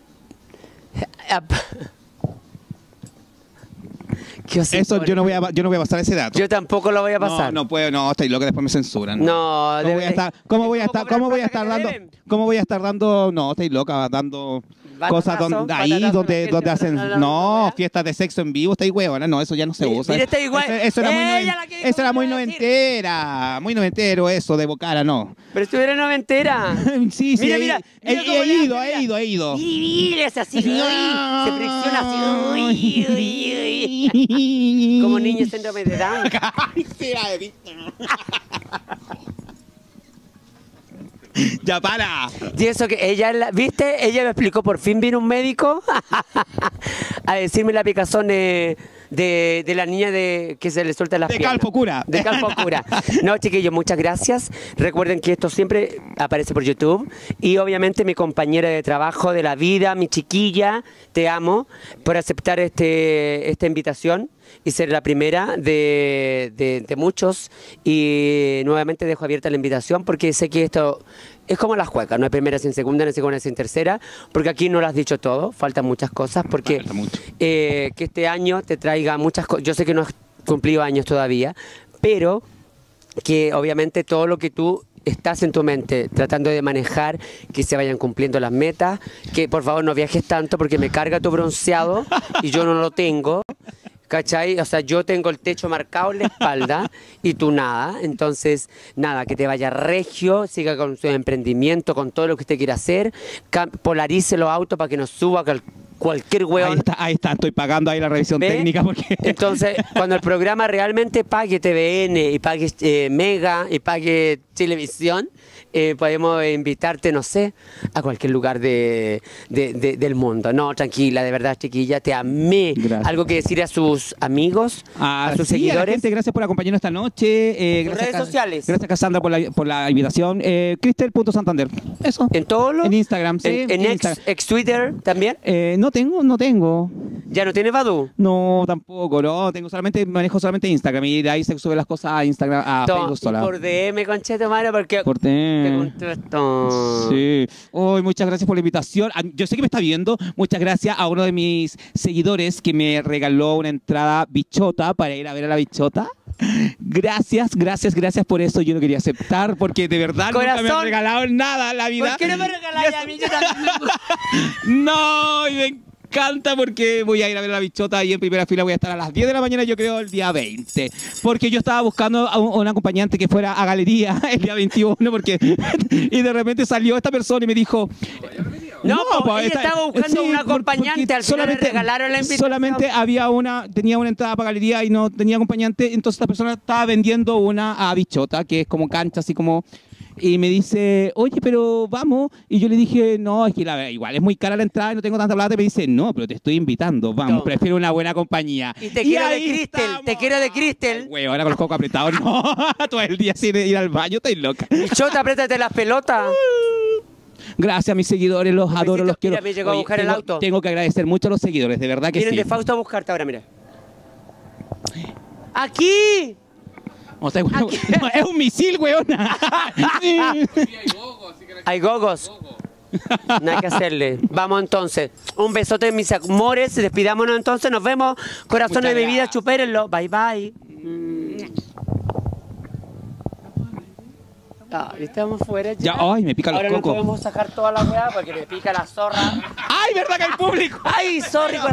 Eso yo no voy a yo no voy a pasar ese dato. Yo tampoco lo voy a pasar. No, no puedo, no, estoy loco, después me censuran. No, ¿Cómo de- voy a estar, cómo voy a estar, cobrar cómo voy a plata estar que te dando, deben? cómo voy a estar dando, no, estoy loca, dando Batatazo, cosas donde, ahí batatazo, donde, gente, donde hacen, la, la, la, no, la. fiestas de sexo en vivo, estáis huevona, no, eso ya no se Mira, usa. mira, está igual. Eso, eso era muy, Ella noven- la que eso era muy iba a decir. noventera, muy noventero eso de Bocara, no. Pero estuviera noventera. Sí, sí, Mira, he, mira, he- mira he cómo le ido, hace, he mira. ido, he ido. Y mira, es así, uy, se fricciona así. Uy, uy, uy. Como niño síndrome de Down. Ya para. Y eso que ella, la- ¿viste? Ella me explicó, por fin vino un médico a decirme la picazón de, de, de la niña de que se le suelta las De piernas. Calfocura. De Calfocura. No, chiquillos, muchas gracias. Recuerden que esto siempre aparece por YouTube. Y obviamente mi compañera de trabajo, de la vida, mi chiquilla, te amo por aceptar este, esta invitación y ser la primera de, de, de muchos. Y nuevamente dejo abierta la invitación porque sé que esto es como las juecas, no hay primera sin segunda, no hay segunda sin tercera, porque aquí no lo has dicho todo, faltan muchas cosas, porque Falta mucho. eh, que este año te traiga muchas cosas. Yo sé que no has cumplido años todavía, pero que obviamente todo lo que tú estás en tu mente tratando de manejar, que se vayan cumpliendo las metas, que por favor no viajes tanto porque me carga tu bronceado y yo no lo tengo. ¿Cachai? O sea, yo tengo el techo marcado en la espalda y tú nada. Entonces, nada, que te vaya regio, siga con su emprendimiento, con todo lo que usted quiera hacer. Cam- Polarice los autos para que nos suba cal- cualquier Ahí hueón. está, ahí está, estoy pagando ahí la revisión ¿Ve? técnica porque Entonces, cuando el programa realmente pague T V N y pague eh, Mega y pague Televisión, eh, podemos invitarte, no sé, a cualquier lugar de, de- de- del mundo. No, tranquila, de verdad, chiquilla, te amé. Gracias. ¿Algo que decir a sus amigos, a, Ah, sus sí, a la seguidores? gente, gracias por acompañarnos esta noche. Eh, Tus gracias, redes Ca- sociales. Gracias, Cassandra, por la, por la invitación. Eh, Cristel.santander. Eso. ¿En todos los? En Instagram, sí. ¿En, en en ex, Instagram. ex Twitter también? Eh, no tengo, no tengo. ¿Ya no tiene Badu? No, tampoco, no. Tengo solamente, manejo solamente Instagram y de ahí se suben las cosas a Instagram, a To- Facebook sola. por D M, concheto, mano, porque Por te te- contesto. Sí. Hoy muchas gracias por la invitación. Ah, yo sé que me está viendo. Muchas gracias a uno de mis seguidores que me regaló una entrada bichota para ir a ver a la bichota. Gracias, gracias, gracias por eso. Yo no quería aceptar porque de verdad nunca me Corazón. han regalado nada en la vida. ¿Por qué no me regaláis a mí? Yo también. No, y me encanta porque voy a ir a ver a la bichota y en primera fila voy a estar a las diez de la mañana, yo creo, el día veinte. Porque yo estaba buscando a un, a un acompañante que fuera a galería el día veintiuno porque y de repente salió esta persona y me dijo... No, po, po, ella esta- estaba buscando un por- acompañante, porque al final le regalaron la invitación. Solamente había una, tenía una entrada para galería y no tenía acompañante, entonces esta persona estaba vendiendo una a bichota, que es como cancha, así como... Y me dice, oye, pero vamos. Y yo le dije, no, es que la, igual es muy cara la entrada y no tengo tanta plata. Y me dice, no, pero te estoy invitando, vamos, Toma. prefiero una buena compañía. Y te quiero de ahí Crystal, estamos. te quiero de Crystal. Güey, ahora con los cocos apretados, no, todo el día sin ir al baño, estoy loca. Bichota, apriétate las pelotas. Gracias a mis seguidores, los adoro, besito. los quiero. Mira, me llegó a buscar el tengo, auto. Tengo que agradecer mucho a los seguidores, de verdad que Vienen sí. de Fausto a buscarte ahora, mira. ¡Aquí! O sea, weón, no, es un misil, weona. Hay gogos. Nada que hacerle. Vamos entonces. Un besote, mis amores. Despidámonos entonces. Nos vemos. Corazones de mi vida, chupérenlo. Bye, bye. Ah, estamos fuera ya. Ya, ay, me pica los Ahora cocos. no podemos sacar toda la weá porque me pica la zorra. ¡Ay, verdad que hay público! ¡Ay, sorry!